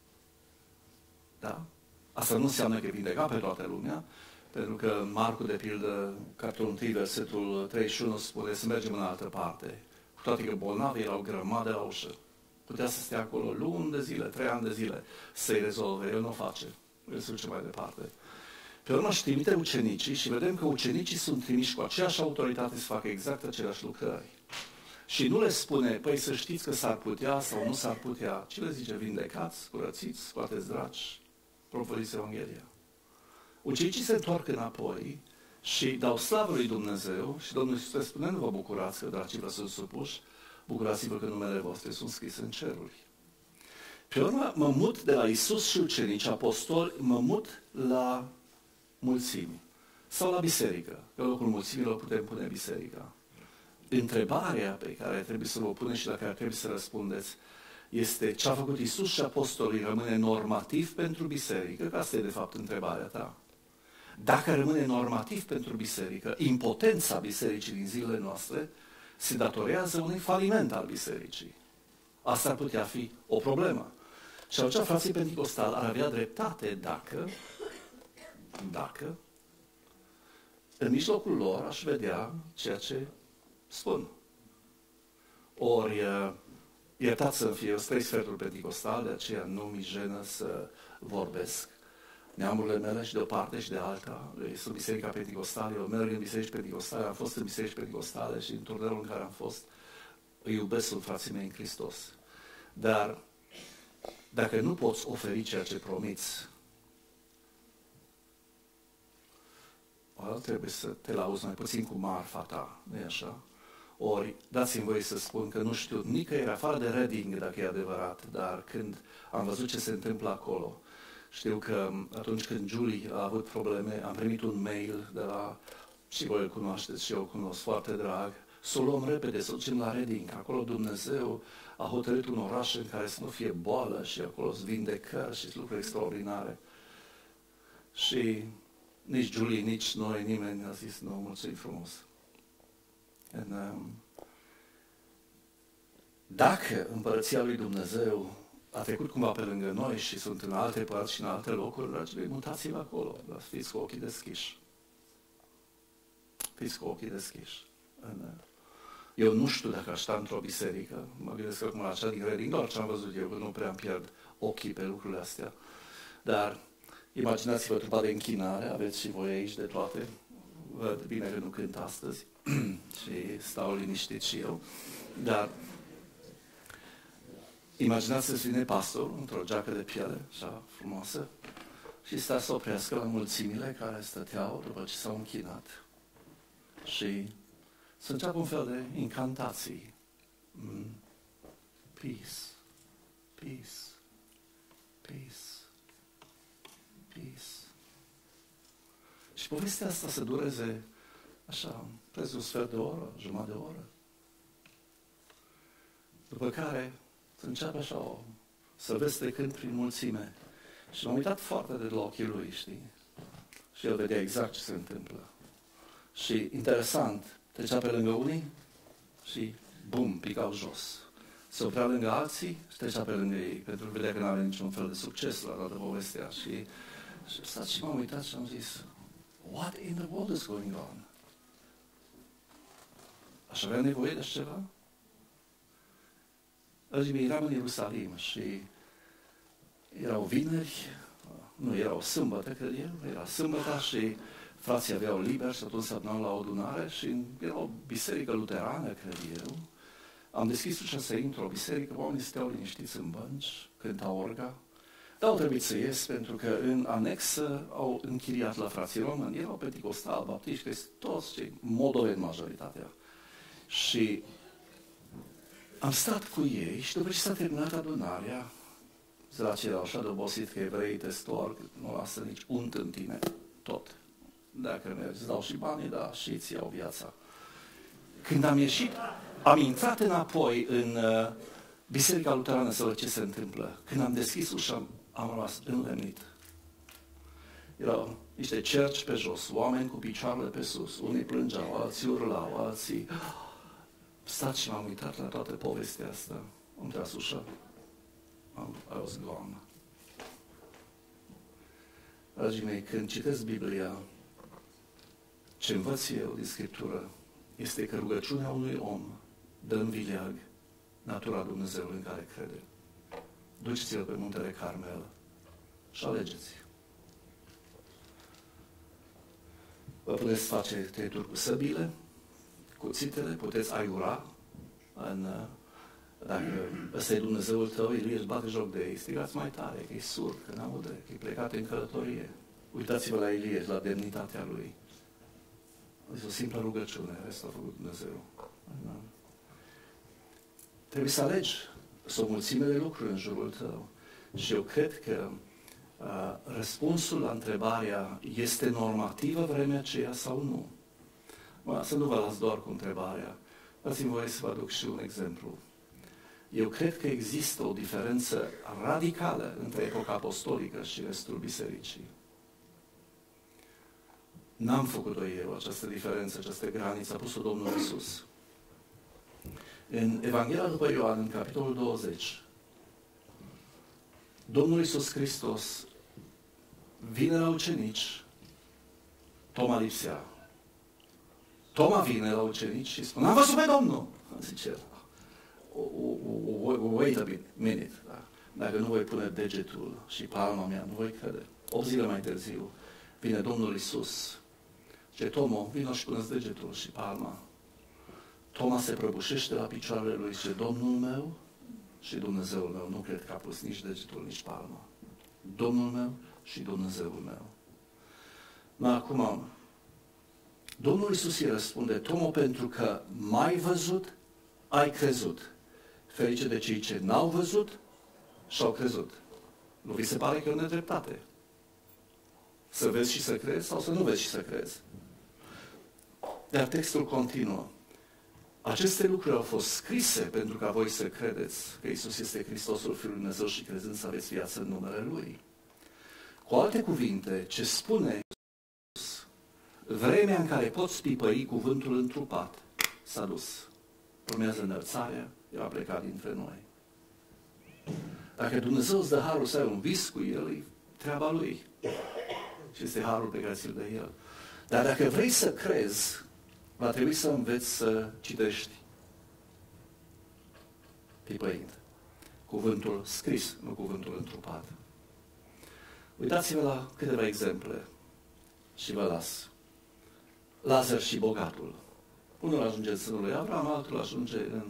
Da? Asta nu înseamnă că vindeca pe toată lumea, pentru că Marcu, de pildă, capitolul unu, versetul treizeci și unu, spune să mergem în altă parte. Cu toate că bolnavii erau grămadă la ușă. Putea să stea acolo luni de zile, trei ani de zile, să-i rezolve. El nu o face. El se duce mai departe. Pe urmă își trimite ucenicii și vedem că ucenicii sunt trimiși cu aceeași autoritate să facă exact aceleași lucrări. Și nu le spune, păi să știți că s-ar putea sau nu s-ar putea, ci le zice, vindecați, curățiți, scoateți draci, proferiți Evanghelia. Ucenicii se întorc înapoi și dau slavă lui Dumnezeu și Domnul Iisus le spune, nu vă bucurați că dracii vă sunt supuși, bucurați-vă că numele voastre sunt scrise în ceruri. Pe urmă mă mut de la Iisus și ucenici, apostoli, mă mut la mulțimi sau la biserică, că în locul mulțimilor putem pune biserica. întrebarea pe care trebuie să vă puneți și la care trebuie să răspundeți este ce a făcut Iisus și apostolii rămâne normativ pentru biserică? Că asta e de fapt întrebarea ta. Dacă rămâne normativ pentru biserică, impotența bisericii din zilele noastre se datorează unui faliment al bisericii. Asta ar putea fi o problemă. Și atunci frații penticostali ar avea dreptate dacă, dacă, în mijlocul lor aș vedea ceea ce spun. Ori, iertați să-mi fie, eu sunt trei sferturi penticostal, de aceea nu mi jenă să vorbesc. Neamurile mele și de o parte și de alta, sunt biserica penticostală, eu merg în biserici penticostale, am fost în biserici penticostale și în turnelul în care am fost, îi iubesc, sunt frații mei în Hristos. Dar dacă nu poți oferi ceea ce promiți, trebuie să te lauzi mai puțin cu marfa ta, nu-i așa? Ori, dați-mi voie să spun că nu știu nicăieri, afară de Reading, dacă e adevărat, dar când am văzut ce se întâmplă acolo, știu că atunci când Julie a avut probleme, am primit un mail de la, și voi îl cunoașteți și eu îl cunosc, foarte drag, să o luăm repede, să o ducem la Reading. Acolo Dumnezeu a hotărât un oraș în care să nu fie boală și acolo să vindecări și lucruri extraordinare. Și nici Julie, nici noi, nimeni a zis, nu, mulțumim frumos. And, um, dacă împărăția lui Dumnezeu a trecut cumva pe lângă noi și sunt în alte părți și în alte locuri, dragii, mutați-vă acolo, dar fiți cu ochii deschiși. Fiți cu ochii deschiși. And, uh, eu nu știu dacă aș sta într-o biserică, mă gândesc acum la cea din Reading, doar ce am văzut eu, că nu prea îmi pierd ochii pe lucrurile astea. Dar imaginați-vă trupa de închinare, aveți și voi aici de toate. Văd bine că nu cânt astăzi și stau liniștit și eu. Dar imaginați să vine pastor într-o geacă de piele, așa frumoasă, și stă să oprească la mulțimile care stăteau după ce s-au închinat. Și să înceapă un fel de incantații. Mm. Peace, peace, peace, peace. Și povestea asta să dureze așa, preț un sfert de oră, jumătate de oră. După care să înceapă așa o, să vezi trecând prin mulțime. Și m-am uitat foarte de la ochii lui, știi? Și el vedea exact ce se întâmplă. Și interesant, trecea pe lângă unii și bum, picau jos. Se oprea lângă alții și trecea pe lângă ei, pentru că vedea că nu avea niciun fel de succes la toată povestea. Și, și stat și m-am uitat și am zis, what in the world is going on? Aș avea nevoie de așa ceva? Dragii mei, eram în Ierusalim și erau vineri, nu, era o sâmbătă, cred eu, era sâmbătă și frații aveau liber și atunci se adunau la o adunare și era o biserică luterană, cred eu. Am deschis ușa să intru, o biserică, oamenii stăteau liniștiți în bănci, cântau orga. Dar au trebuit să ies pentru că în anexă au închiriat la frații români, erau penticostali, baptiști, toți cei moldoveni majoritatea. Și am stat cu ei și după ce s-a terminat adunarea, zracii erau așa de obosit că evreii te storc, nu lasă nici unt în tine, tot. Dacă mergi, îți dau și banii, da, și îți iau viața. Când am ieșit, am intrat înapoi în uh, Biserica Luterană să văd ce se întâmplă. Când am deschis ușa, am rămas înlemnit. Erau niște cerci pe jos, oameni cu picioarele pe sus, unii plângeau, alții urlau, alții... Stat și m-am uitat la toată povestea asta. Am tras ușa. I was gone. Dragii mei, când citesc Biblia, ce învăț eu din Scriptură este că rugăciunea unui om dă în vileag natura Dumnezeului în care crede. Duceți-l pe muntele Carmel și alegeți. Vă puteți face tăieturi cu săbile, cuțitele, puteți aiura în, dacă ăsta e Dumnezeul tău, Ilie își bate joc de ei, strigați mai tare, că e surd, că n-aude, că e plecat în călătorie. Uitați-vă la Ilie, la demnitatea lui. Este o simplă rugăciune, restul a făcut Dumnezeu. Da. Trebuie să alegi, să o mulțime de lucruri în jurul tău. Și eu cred că uh, răspunsul la întrebarea este normativă vremea aceea sau nu? Bă, să nu vă las doar cu întrebarea Dați-mi voie să vă aduc și un exemplu. Eu cred că există o diferență radicală între epoca apostolică și restul bisericii. N-am făcut-o eu, această diferență, această graniță, a pus-o Domnul Iisus. În Evanghelia după Ioan, în capitolul douăzeci, Domnul Iisus Hristos vine la ucenici, Toma lipsea. Toma vine la ucenici și spune, am văzut pe Domnul! Zice, wait a minute, da? Dacă nu voi pune degetul și palma mea, nu voi crede. opt zile mai târziu vine Domnul Iisus. Ce Tomo, vină și pune degetul și palma. Toma se prăbușește la picioarele lui și Domnul meu și Dumnezeul meu. Nu cred că a pus nici degetul, nici palma. Domnul meu și Dumnezeul meu. Dar acum, Domnul Iisus îi răspunde, Tomo, pentru că m-ai văzut, ai crezut. Ferice de cei ce n-au văzut și au crezut. Nu vi se pare că e o nedreptate? Să vezi și să crezi sau să nu vezi și să crezi? Dar textul continuă. Aceste lucruri au fost scrise pentru ca voi să credeți că Iisus este Hristosul Fiul lui Dumnezeu și crezând să aveți viață în numele Lui. Cu alte cuvinte, ce spune Iisus, vremea în care poți pipăi cuvântul întrupat s-a dus. Urmează înălțarea, El a plecat dintre noi. Dacă Dumnezeu îți dă harul să ai un vis cu El, e treaba Lui. Și este harul pe care ți-l dă El. Dar dacă vrei să crezi, va trebui să înveți să citești pipăind. Cuvântul scris, nu cuvântul întrupat. Uitați-vă la câteva exemple și vă las. Lazar și bogatul. Unul ajunge în sânul lui Avram, altul ajunge în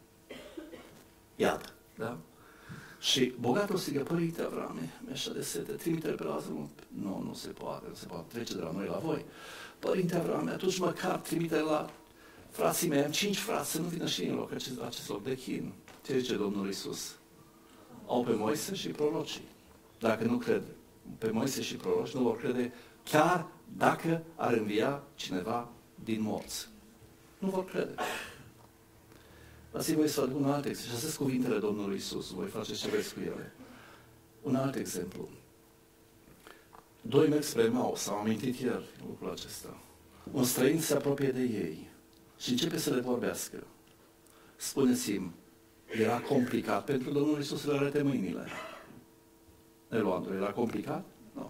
iad. Da? Și bogatul strigă, Părinte Avrame, mi-așa de sete, trimite pe Lazar. Nu, nu se poate, nu se poate trece de la noi la voi. Părinte Avrame, atunci măcar trimite la frații mei, am cinci frați, să nu vină și în loc acest, acest loc de chin. Ce zice Domnul Iisus? Au pe Moise și prorocii. Dacă nu cred pe Moise și proroci, nu vor crede chiar dacă ar învia cineva din morți. Nu vor crede. Dați-mi voi să aduc un alt exemplu. Și astea sunt cuvintele Domnului Iisus. Voi faceți ce vreți cu ele. Un alt exemplu. Doi merg spre Emaus. S-au amintit ieri lucrul acesta. Un străin se apropie de ei și începe să le vorbească. Spuneți-mi, era complicat pentru Domnul Iisus să le arate mâinile? Eluandru, era complicat? Nu.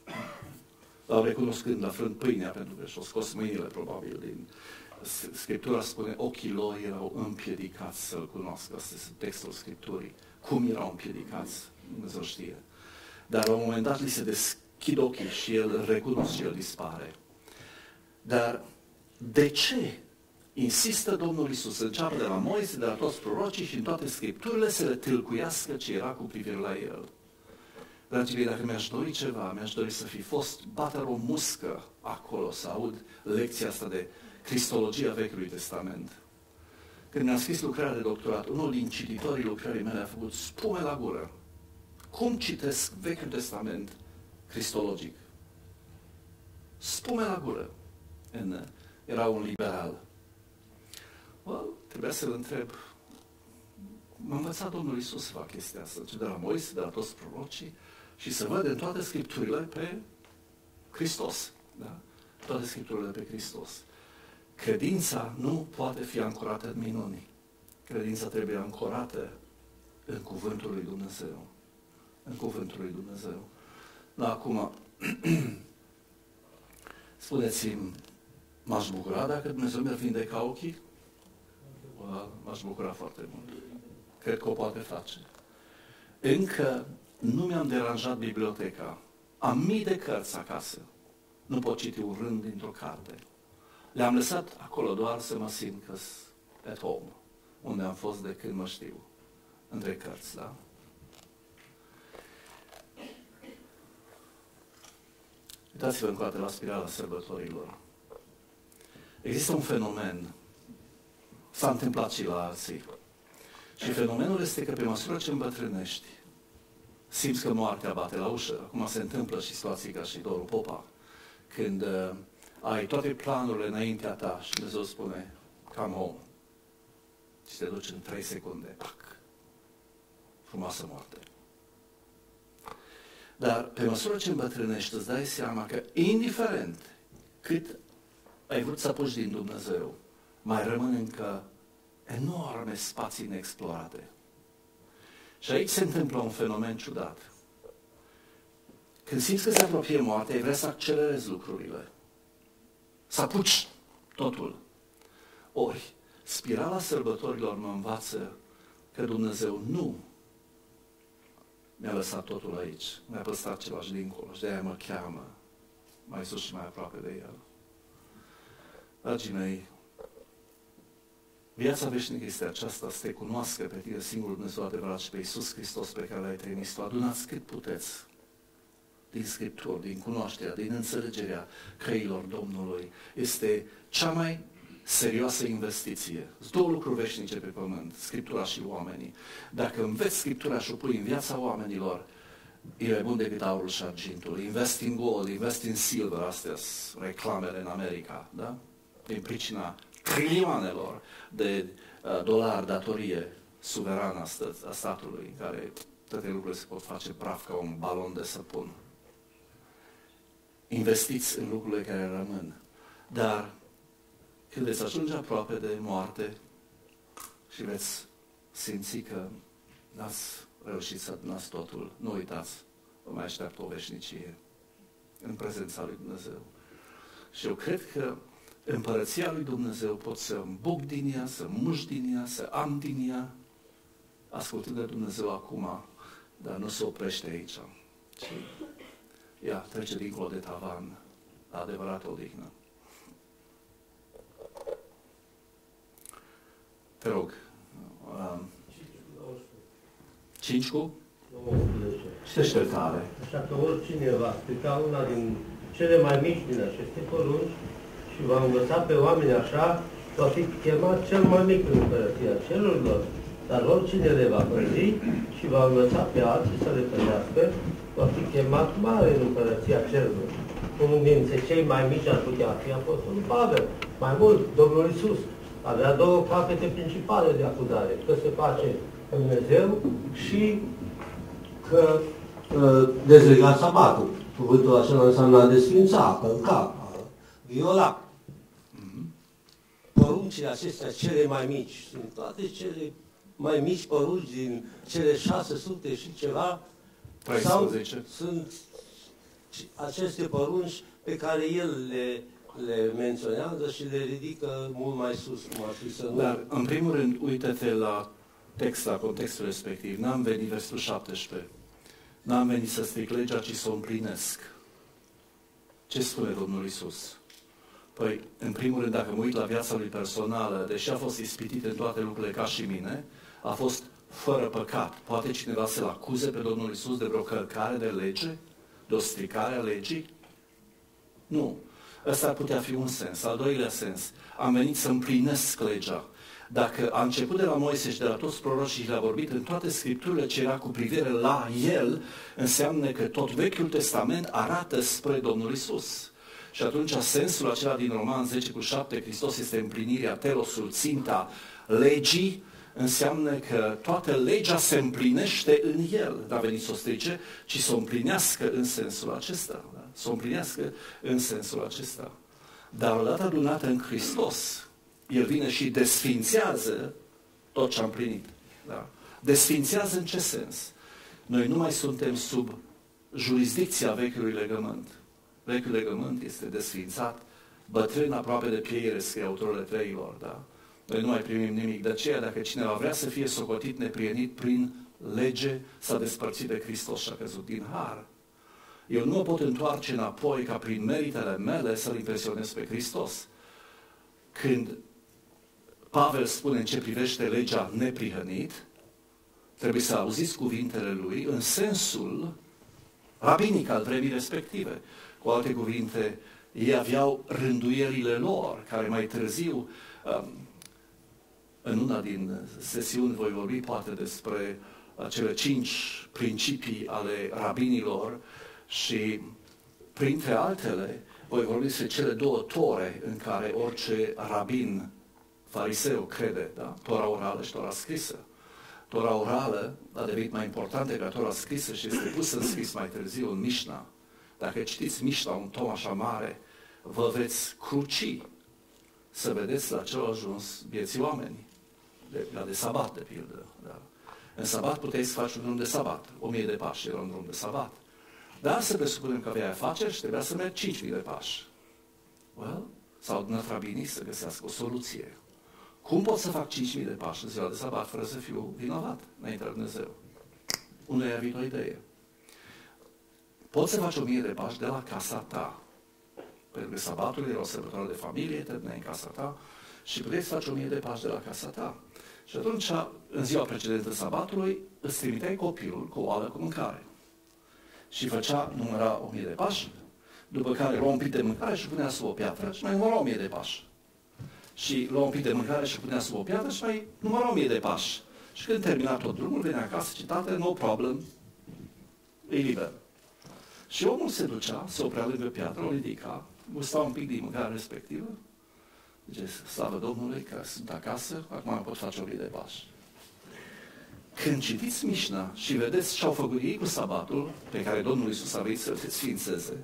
Dar recunoscând la frânt pâinea, pentru că și-o scos mâinile, probabil, din Scriptura spune, ochii lor erau împiedicați să-L cunoască. Asta este textul Scripturii. Cum erau împiedicați? Dumnezeu știe. Dar la un moment dat li se deschid ochii și El îl recunosc și El dispare. Dar de ce insistă Domnul Iisus? Înceapă de la Moise, de la toți prorocii și în toate Scripturile să le tâlcuiască ce era cu privire la El. Dragii mei, dacă mi-aș dori ceva, mi-aș dori să fi fost bater o muscă acolo, să aud lecția asta de Cristologia Vechiului Testament. Când mi-am scris lucrarea de doctorat, unul din cititorii lucrării mele a făcut spume la gură. Cum citesc Vechiul Testament cristologic? Spume la gură. În, era un liberal. Well, trebuia să-l întreb. M-a învățat Domnul Iisus să fac chestia asta, de la Moise, de la toți prorocii, și să văd în toate Scripturile pe Hristos. Da? Toate Scripturile pe Hristos. Credința nu poate fi ancorată în minuni. Credința trebuie ancorată în Cuvântul lui Dumnezeu. În Cuvântul lui Dumnezeu. Dar acum, spuneți-mi, m-aș bucura dacă Dumnezeu mi-ar vindeca ochii? M-aș bucura foarte mult. Cred că o poate face. Încă nu mi-am deranjat biblioteca. Am mii de cărți acasă. Nu pot citi un rând dintr-o carte. Le-am lăsat acolo doar să mă simt că at home, unde am fost de când mă știu, între cărți, da? Uitați-vă încă o dată la spirala sărbătorilor. Există un fenomen, s-a întâmplat și la alții, și fenomenul este că pe măsură ce îmbătrânești, simți că moartea bate la ușă. Acum se întâmplă și situații ca și Doru Popa, când uh, ai toate planurile înaintea ta și Dumnezeu spune, come home. și te duci în trei secunde. Pac! Frumoasă moarte. Dar pe măsură ce îmbătrânești, îți dai seama că, indiferent cât ai vrut să apuci din Dumnezeu, mai rămân încă enorme spații neexplorate. Și aici se întâmplă un fenomen ciudat. Când simți că se apropie moartea, ai vrea să accelerezi lucrurile. Să apuci totul. Ori, spirala sărbătorilor mă învață că Dumnezeu nu mi-a lăsat totul aici. Mi-a păstrat ceva și dincolo. Și de-aia mă cheamă mai sus și mai aproape de El. Dragii mei, viața veșnică este aceasta, să te cunoască pe tine singurul Dumnezeu adevărat și pe Iisus Hristos pe care L-ai trimis. Adunați cât puteți din Scripturi, din cunoașterea, din înțelegerea căilor Domnului. Este cea mai serioasă investiție. Sunt două lucruri veșnice pe pământ, Scriptura și oamenii. Dacă înveți Scriptura și o pui în viața oamenilor, e mai bun decât aurul și argintul. Invest in gold, invest in silver, astea sunt reclamele în America, da? Din pricina trilioanelor de uh, dolari datorie suverană a, stă, a statului, în care toate lucrurile se pot face praf ca un balon de săpun. Investiți în lucrurile care rămân. Dar când veți ajunge aproape de moarte și veți simți că n-ați reușit să adunați totul, nu uitați, vă mai așteaptă o veșnicie în prezența lui Dumnezeu. Și eu cred că Împărăția lui Dumnezeu pot să îmbuc din ea, să mușc din ea, să am din ea, ascultând de Dumnezeu acum, dar nu se oprește aici. Și ea trece dincolo de tavan, la adevărată odihnă. Te rog. Um, cinci cu? Citește tare. Așa că oricine va strica una din cele mai mici din aceste porunci și va învăța pe oameni așa, va fi chemat cel mai mic în Împărăția Cerurilor. Dar oricine le va păzi și va învăța pe alții să le păzească, va fi chemat mare în Împărăția Cerurilor. Unul dintre cei mai mici ar putea fi Apostolul Pavel. Mai mult, Domnul Iisus avea două capete principale de acuzare, că se face Dumnezeu și că uh, dezlega sabatul. Cuvântul acela înseamnă a desfința, a călca, a viola. Poruncile acestea cele mai mici, sunt toate cele mai mici porunci din cele șase sute și ceva, sau sunt aceste porunci pe care el le, le menționează și le ridică mult mai sus, cum ar fi să nu... Dar, în primul rând, uită-te la text, la contextul respectiv. N-am venit, versetul șaptesprezece. N-am venit să stric legea, ci să o împlinesc. Ce spune Domnul Iisus? Păi, în primul rând, dacă mă uit la viața lui personală, deși a fost ispitit în toate lucrurile ca și mine, a fost fără păcat. Poate cineva să-L acuze pe Domnul Iisus de vreo călcare de lege? De o stricare a legii? Nu. Ăsta ar putea fi un sens. Al doilea sens, am venit să împlinesc legea. Dacă a început de la Moise și de la toți prorocii și le-a vorbit în toate Scripturile ce era cu privire la El, înseamnă că tot Vechiul Testament arată spre Domnul Iisus. Și atunci sensul acela din Roman zece cu șapte, Hristos este împlinirea, telosul, ținta legii, înseamnă că toată legea se împlinește în El. N-a venit să o strice, ci să o împlinească în sensul acesta. Da? Să o împlinească în sensul acesta. Dar odată adunată în Hristos, El vine și desfințează tot ce a împlinit. Da? Desfințează în ce sens? Noi nu mai suntem sub jurisdicția vechiului legământ. Vechiul legământ este desfințat, bătrân aproape de pieire, scrie autorul Evreilor, da? Noi nu mai primim nimic. De aceea, dacă cineva vrea să fie socotit neprienit prin lege, s-a despărțit de Hristos și a căzut din har. Eu nu mă pot întoarce înapoi ca prin meritele mele să-L impresionez pe Hristos. Când Pavel spune în ce privește legea neprihănit, trebuie să auziți cuvintele lui în sensul rabinic al vremii respective. Cu alte cuvinte, ei aveau rânduielile lor, care mai târziu, în una din sesiuni voi vorbi poate despre cele cinci principii ale rabinilor și, printre altele, voi vorbi despre cele două tore în care orice rabin fariseu crede, da? Tora orală și Tora scrisă. Tora orală a devenit mai importantă ca Tora scrisă și este pusă în scris mai târziu în Mișna. Dacă citiți Mișna, un tom așa mare, vă veți cruci să vedeți la ce au ajuns vieții oameni. De, la de sabat, de pildă. Da? În sabat puteai să faci un drum de sabat. O mie de pași era un drum de sabat. Dar să presupunem că aveai afaceri și trebuia să mergi cinci mii de pași. Well, s-au adunat rabinii să găsească o soluție. Cum pot să fac cinci mii de pași în ziua de sabat fără să fiu vinovat înaintea lui Dumnezeu? Unul i-a venit o idee. Poți să faci o mie de pași de la casa ta. Pentru că sabatul era o sărbătoare de familie, te duceai în casa ta și puteai să faci o mie de pași de la casa ta. Și atunci, în ziua precedentă sabatului, îți trimiteai copilul cu o oală cu mâncare. Și făcea, număra o mie de pași, după care lua un pic de mâncare și punea sub o piatră și mai număra o mie de pași. Și lua un pic de mâncare și punea sub o piatră și mai număra o mie de pași. Și când termina tot drumul, venea acasă și tată, no problem, e liber. Și omul se ducea, se oprea lângă piatră, o ridica, gusta un pic din mâncarea respectivă, zice, slavă Domnului că sunt acasă, acum pot face o mie de pași. Când citiți Mișna și vedeți ce au făcut ei cu sabatul, pe care Domnul Iisus a venit să-l desfințeze,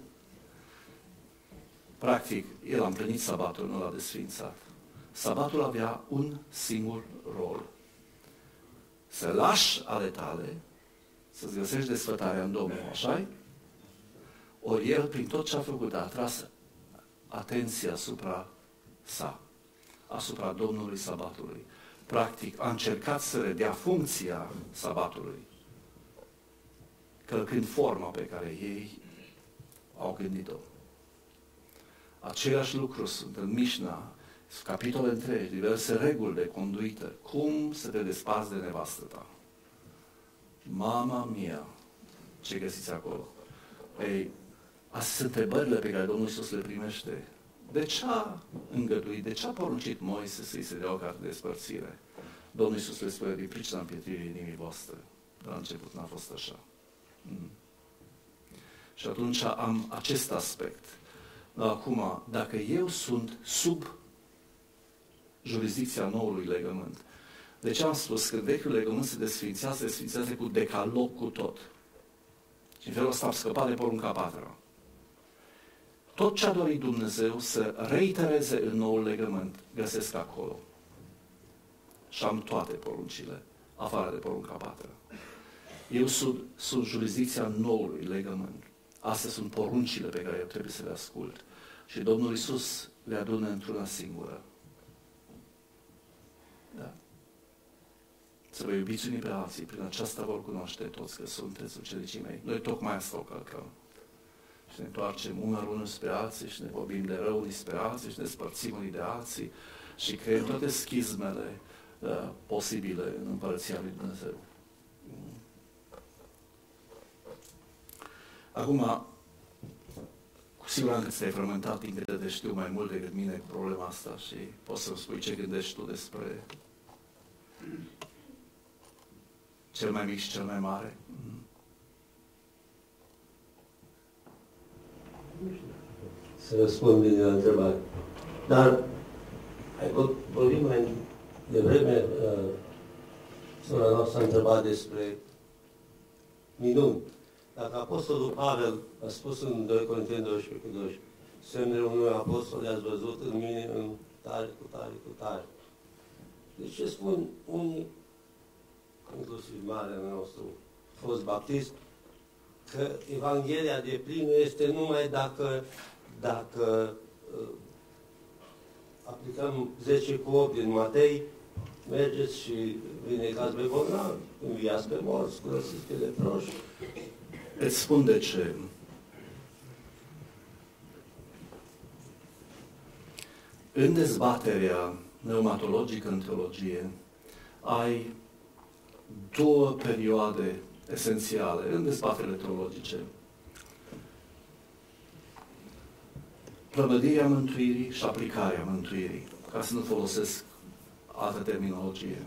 practic, el a împlinit sabatul, nu l-a desfințat. Sabatul avea un singur rol. Să lași ale tale, să-ți găsești desfătarea în Domnul, așa-i? Ori el, prin tot ce a făcut, a atras atenția asupra sa, asupra Domnului sabatului. Practic, a încercat să redea funcția sabatului, călcând forma pe care ei au gândit-o. Același lucru sunt în Mișna, capitole întregi, diverse reguli de conduită. Cum să te desparți de nevastă ta? Mama mia! Ce găsiți acolo? Ei, astea sunt întrebările pe care Domnul Iisus le primește. De ce a îngăduit, de ce a poruncit Moise să-i se dea o carte de despărțire? Domnul Iisus le spune din pricina împietririi inimii voastre. Dar la început n-a fost așa. Mm. Și atunci am acest aspect. Acum, dacă eu sunt sub jurisdicția noului legământ, de ce am spus că vechiul legământ se desfințează, se desfințează cu decalog cu tot. Și în felul ăsta am scăpat de porunca a patra. Tot ce a dorit Dumnezeu să reitereze în noul legământ, găsesc acolo. Și am toate poruncile, afară de porunca a patra. Eu sunt sub jurisdicția noului legământ. Astea sunt poruncile pe care eu trebuie să le ascult. Și Domnul Iisus le adună într-una singură. Da. Să vă iubiți unii pe alții, prin aceasta vor cunoaște toți că sunteți ucenicii mei. Noi tocmai asta o călcăm. Și ne întoarcem unul unul spre alții și ne vorbim de rău unii spre alții și ne spărțim unii de alții și creăm toate schizmele uh, posibile în Împărăția lui Dumnezeu. Acum, cu siguranță că ți-ai frământat din câte te știu mai mult decât mine cu problema asta și poți să-mi spui ce gândești tu despre cel mai mic și cel mai mare. Mm. Să răspund bine la întrebare. Dar, ai vorbit mai devreme, uh, sora noastră a întrebat despre minuni. Dacă Apostolul Pavel a spus în doi Corinteni doisprezece cu doisprezece, semnele unui apostol le-ați văzut în mine în tare, cu tare, cu tare. Deci ce spun unii, inclusiv marele nostru, fost baptist, că Evanghelia de plină este numai dacă, dacă uh, aplicăm zece cu opt din Matei, mergeți și vindecați pe bolnavi, înviați pe morți, curățiți pe leproși. Îți spun de ce. În dezbaterea pneumatologică în teologie ai două perioade esențiale în dezbaterile teologice. Plămădirea mântuirii și aplicarea mântuirii, ca să nu folosesc altă terminologie.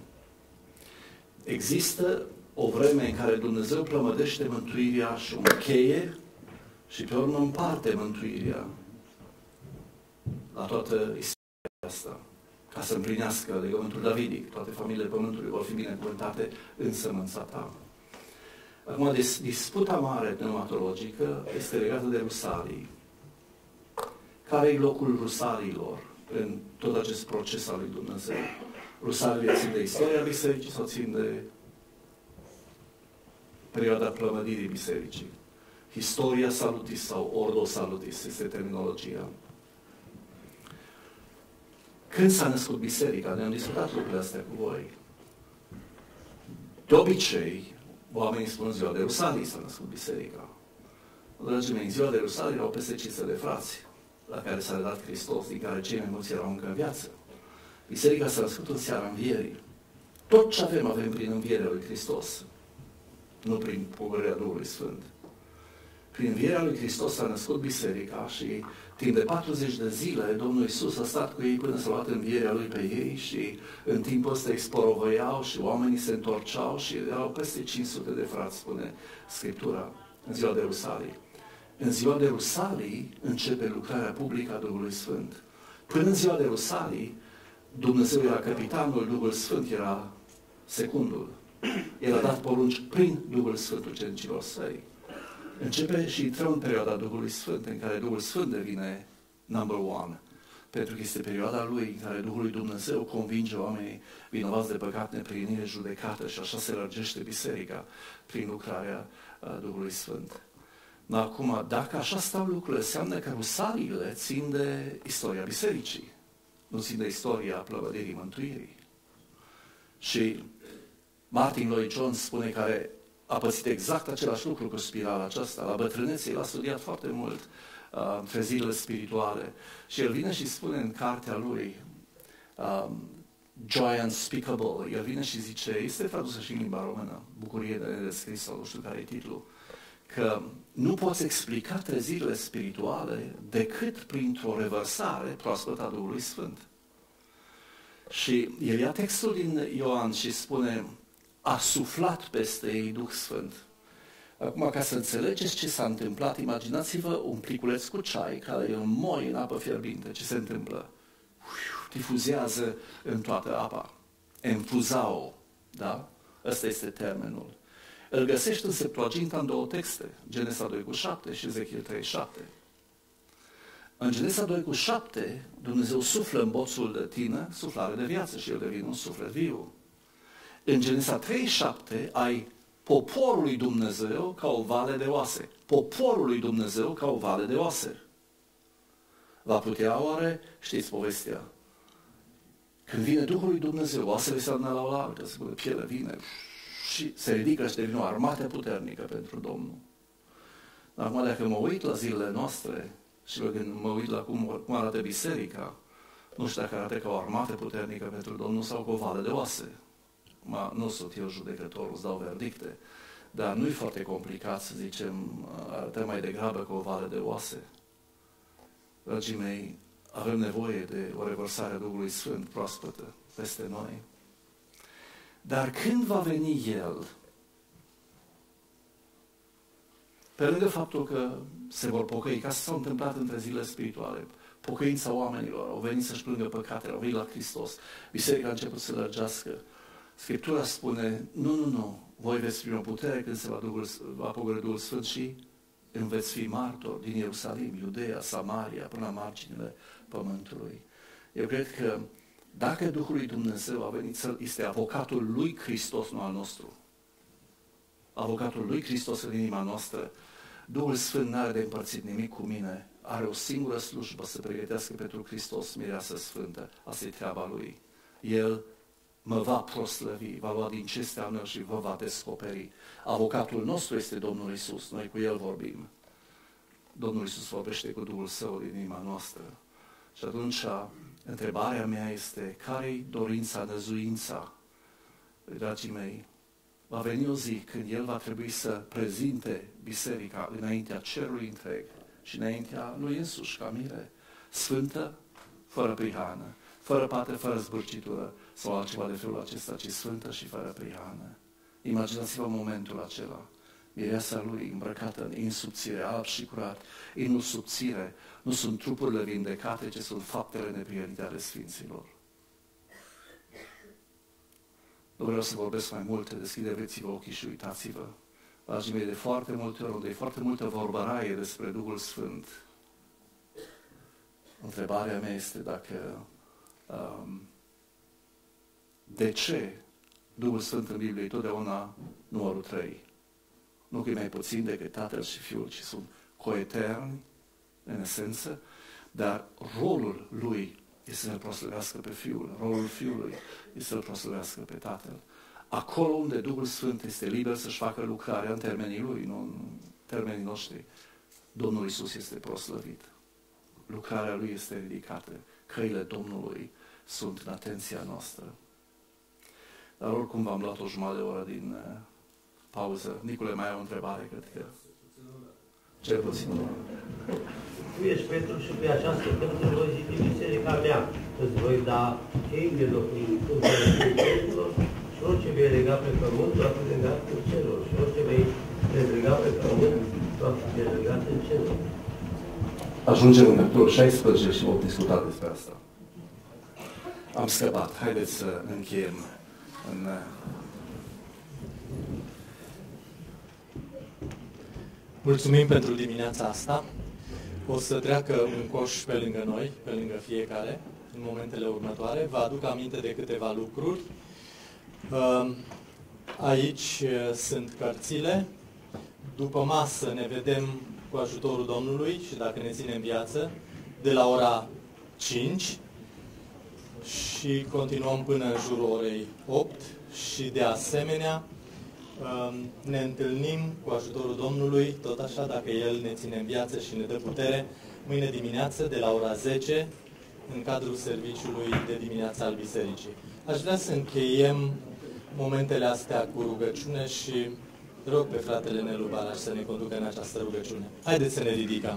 Există o vreme în care Dumnezeu plămădește mântuirea și o încheie și pe urmă împarte mântuirea la toată istoria asta. ca să împlinească legământul davidic. Toate familiile pământului vor fi binecuvântate în sămânța ta. Acum, disputa mare pneumatologică este legată de rusalii. Care e locul rusalilor în tot acest proces al lui Dumnezeu? Rusalii țin de istoria bisericii sau țin de perioada plămădirii bisericii? Historia salutis sau ordo salutis este terminologia. Când s-a născut biserica? Ne-am discutat lucrurile astea cu voi. De obicei, oamenii spun ziua de Rusalii s-a născut biserica. Dragii mei, în ziua de Rusalii erau peste cinci sute de frați la care s-a redat Hristos, din care cei mai mulți erau încă în viață. Biserica s-a născut în seara învierii. Tot ce avem, avem prin învierea lui Hristos, nu prin pogorârea Duhului Sfânt. Prin învierea lui Hristos s-a născut biserica și timp de patruzeci de zile Domnul Iisus a stat cu ei până s-a luat învierea lui pe ei și în timpul ăsta îi sporovăiau și oamenii se întorceau și erau peste cinci sute de frați, spune Scriptura, în ziua de Rusalii. În ziua de Rusalii începe lucrarea publică a Duhului Sfânt. Până în ziua de Rusalii, Dumnezeu era capitanul, Duhul Sfânt era secundul. El a dat porunci prin Duhul Sfânt ucenicilor săi. Începe și intrăm în perioada Duhului Sfânt, în care Duhul Sfânt devine number one. Pentru că este perioada lui în care Duhul lui Dumnezeu convinge oamenii vinovați de păcat, neplinire, judecată și așa se lărgește biserica prin lucrarea uh, Duhului Sfânt. Acum, dacă așa stau lucrurile, înseamnă că rusaliile țin de istoria bisericii, nu țin de istoria plăvădirii mântuirii. Și Martin Lloyd-Jones spune, care a pățit exact același lucru cu spirala aceasta, la bătrânețe, el a studiat foarte mult uh, trezirile spirituale și el vine și spune în cartea lui um, Joy Unspeakable, el vine și zice, este tradusă și în limba română, Bucurie de nedescris sau nu știu care e titlul, că nu poți explica trezirile spirituale decât printr-o revărsare proaspătă a Duhului Sfânt. Și el ia textul din Ioan și spune, a suflat peste ei Duh Sfânt. Acum, ca să înțelegeți ce s-a întâmplat, imaginați-vă un pliculeț cu ceai care e un moi în apă fierbinte. Ce se întâmplă? Difuzează în toată apa. Enfuzao. Da? Ăsta este termenul. Îl găsești în Septuaginta în două texte, Genesa doi cu șapte și Ezechiel trei șapte. În Genesa doi cu șapte, Dumnezeu suflă în boțul de tine suflare de viață și el devine un suflet viu. În Genesa trei șapte ai poporul lui Dumnezeu ca o vale de oase. Poporul lui Dumnezeu ca o vale de oase. Va putea oare, știți povestea, când vine Duhul lui Dumnezeu, oasele se adună la o altă, se pune piele, vine și se ridică și devine o armată puternică pentru Domnul. Acum, dacă mă uit la zilele noastre și când mă uit la cum, cum arată biserica, nu știu dacă arată ca o armată puternică pentru Domnul sau ca o vale de oase. Ma, nu sunt eu judecător, îți dau verdicte, dar nu e foarte complicat să zicem, arată mai degrabă ca o vale de oase. Dragii mei, avem nevoie de o revărsare a Duhului Sfânt proaspătă peste noi. Dar când va veni El, pe lângă faptul că se vor pocăi, ca să s-au întâmplat între zilele spirituale, pocăința oamenilor, au venit să-și plângă păcatele, au venit la Hristos, biserica a început să lărgească. Scriptura spune, nu, nu, nu, voi veți primi o putere când se va, Duhul, va pogorî Duhul Sfânt și îmi veți fi martori din Ierusalim, Iudeea, Samaria, până la marginile pământului. Eu cred că dacă Duhul lui Dumnezeu a venit să este avocatul lui Hristos, nu al nostru, avocatul lui Hristos în inima noastră, Duhul Sfânt n-are de împărțit nimic cu mine, are o singură slujbă să pregătească pentru Hristos mireasă sfântă. Asta e treaba lui. El mă va proslăvi, va lua din ce este al meu și vă va descoperi. Avocatul nostru este Domnul Iisus, noi cu El vorbim. Domnul Iisus vorbește cu Duhul Său din inima noastră. Și atunci, întrebarea mea este, care-i dorința, năzuința? Dragii mei, va veni o zi când El va trebui să prezinte biserica înaintea cerului întreg și înaintea lui însuși ca mire, sfântă, fără prihană, fără pată, fără zbârcitură sau altceva de felul acesta, ci sfântă și fără prihană. Imaginați-vă momentul acela. Mireasa lui îmbrăcată în insubțire, alb și curat, în subțire, nu sunt trupurile vindecate, ci sunt faptele neprihănite ale Sfinților. Nu vreau să vorbesc mai mult, deschideți-vă ochii și uitați-vă. Dragii mei, de foarte multe ori, de foarte multă vorbăraie despre Duhul Sfânt. Întrebarea mea este dacă um, de ce Duhul Sfânt în Biblie e totdeauna numărul trei? Nu că e mai puțin decât Tatăl și Fiul, ci sunt coeterni în esență, dar rolul lui este să-L proslăvească pe Fiul, rolul Fiului este să-L proslăvească pe Tatăl. Acolo unde Duhul Sfânt este liber să-și facă lucrarea în termenii Lui, nu în termenii noștri, Domnul Iisus este proslăvit. Lucrarea Lui este ridicată. Căile Domnului sunt în atenția noastră. Dar oricum v-am luat o jumătate de oră din uh, pauză. Nicule, mai ai o întrebare, cred că. Cel puțin. Tu ești Petru și pe această cărtă voi zice biserica mea. Îți voi da chei de locuință și orice vei lega pe pământ, va fi legat în cerul. Și orice vei lega pe pământ, va fi legat în cerul. Ajungem în capitolul șaisprezece și vom discuta despre asta. Am scăpat. Haideți să încheiem în... Mulțumim pentru dimineața asta. O să treacă un coș pe lângă noi, pe lângă fiecare, în momentele următoare. Vă aduc aminte de câteva lucruri. Aici sunt cărțile. După masă ne vedem cu ajutorul Domnului și dacă ne ține în viață, de la ora cinci și continuăm până în jurul orei opt și de asemenea ne întâlnim cu ajutorul Domnului, tot așa, dacă El ne ține în viață și ne dă putere, mâine dimineață de la ora zece în cadrul serviciului de dimineață al bisericii. Aș vrea să încheiem momentele astea cu rugăciune și rog pe fratele Nelu Balaș să ne conducă în această rugăciune. Haideți să ne ridicăm.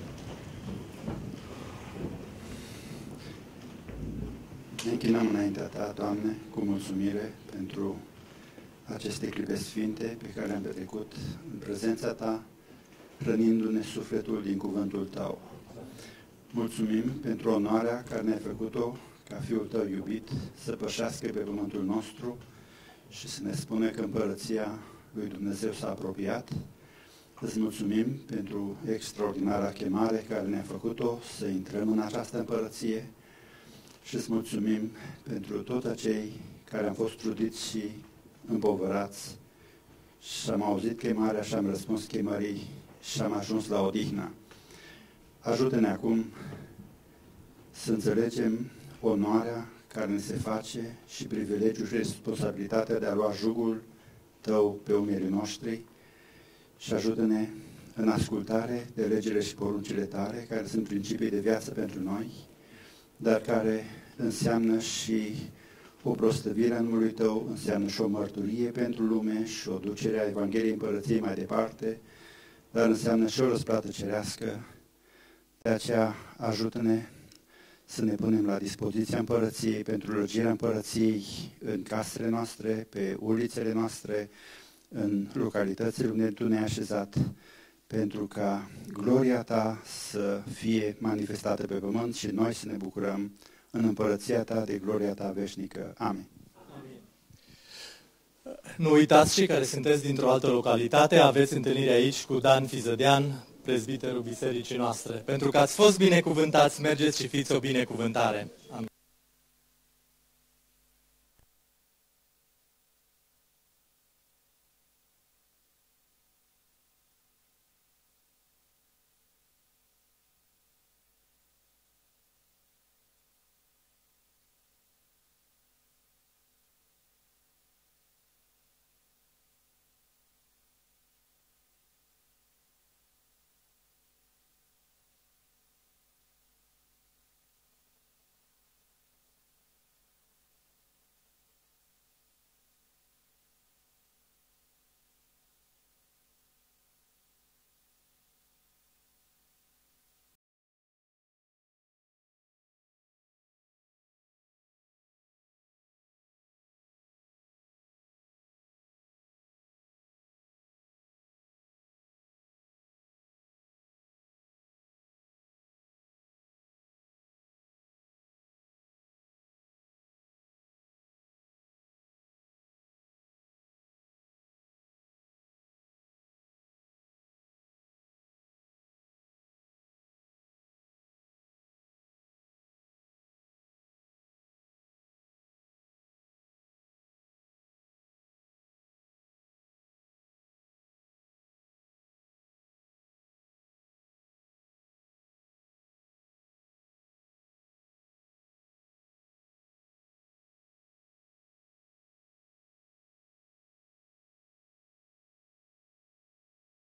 Ne închinăm înaintea Ta, Doamne, cu mulțumire pentru aceste clipe sfinte pe care le-am petrecut în prezența Ta, hrănindu-ne sufletul din cuvântul Tău. Mulțumim pentru onoarea care ne-ai făcut-o ca Fiul Tău iubit să pășească pe pământul nostru și să ne spune că împărăția lui Dumnezeu s-a apropiat. Îți mulțumim pentru extraordinara chemare care ne-a făcut-o să intrăm în această împărăție și îți mulțumim pentru toți acei care am fost trudiți și împovărați și am auzit chemarea și am răspuns chemării și am ajuns la odihnă. Ajută-ne acum să înțelegem onoarea care ne se face și privilegiul și responsabilitatea de a lua jugul Tău pe umerii noștri și ajută-ne în ascultare de legile și poruncile Tale, care sunt principii de viață pentru noi, dar care înseamnă și o prostăvire a numului Tău, înseamnă și o mărturie pentru lume și o ducere a Evangheliei Împărăției mai departe, dar înseamnă și o răsplată cerească. De aceea ajută-ne să ne punem la dispoziția Împărăției pentru lăgirea Împărăției în casele noastre, pe ulițele noastre, în localitățile unde Tu ne-ai așezat, pentru ca gloria Ta să fie manifestată pe pământ și noi să ne bucurăm în împărăția Ta de gloria Ta veșnică. Amin. Nu uitați, cei care sunteți dintr-o altă localitate, aveți întâlnire aici cu Dan Fizădean, prezbiterul bisericii noastre. Pentru că ați fost binecuvântați, mergeți și fiți o binecuvântare.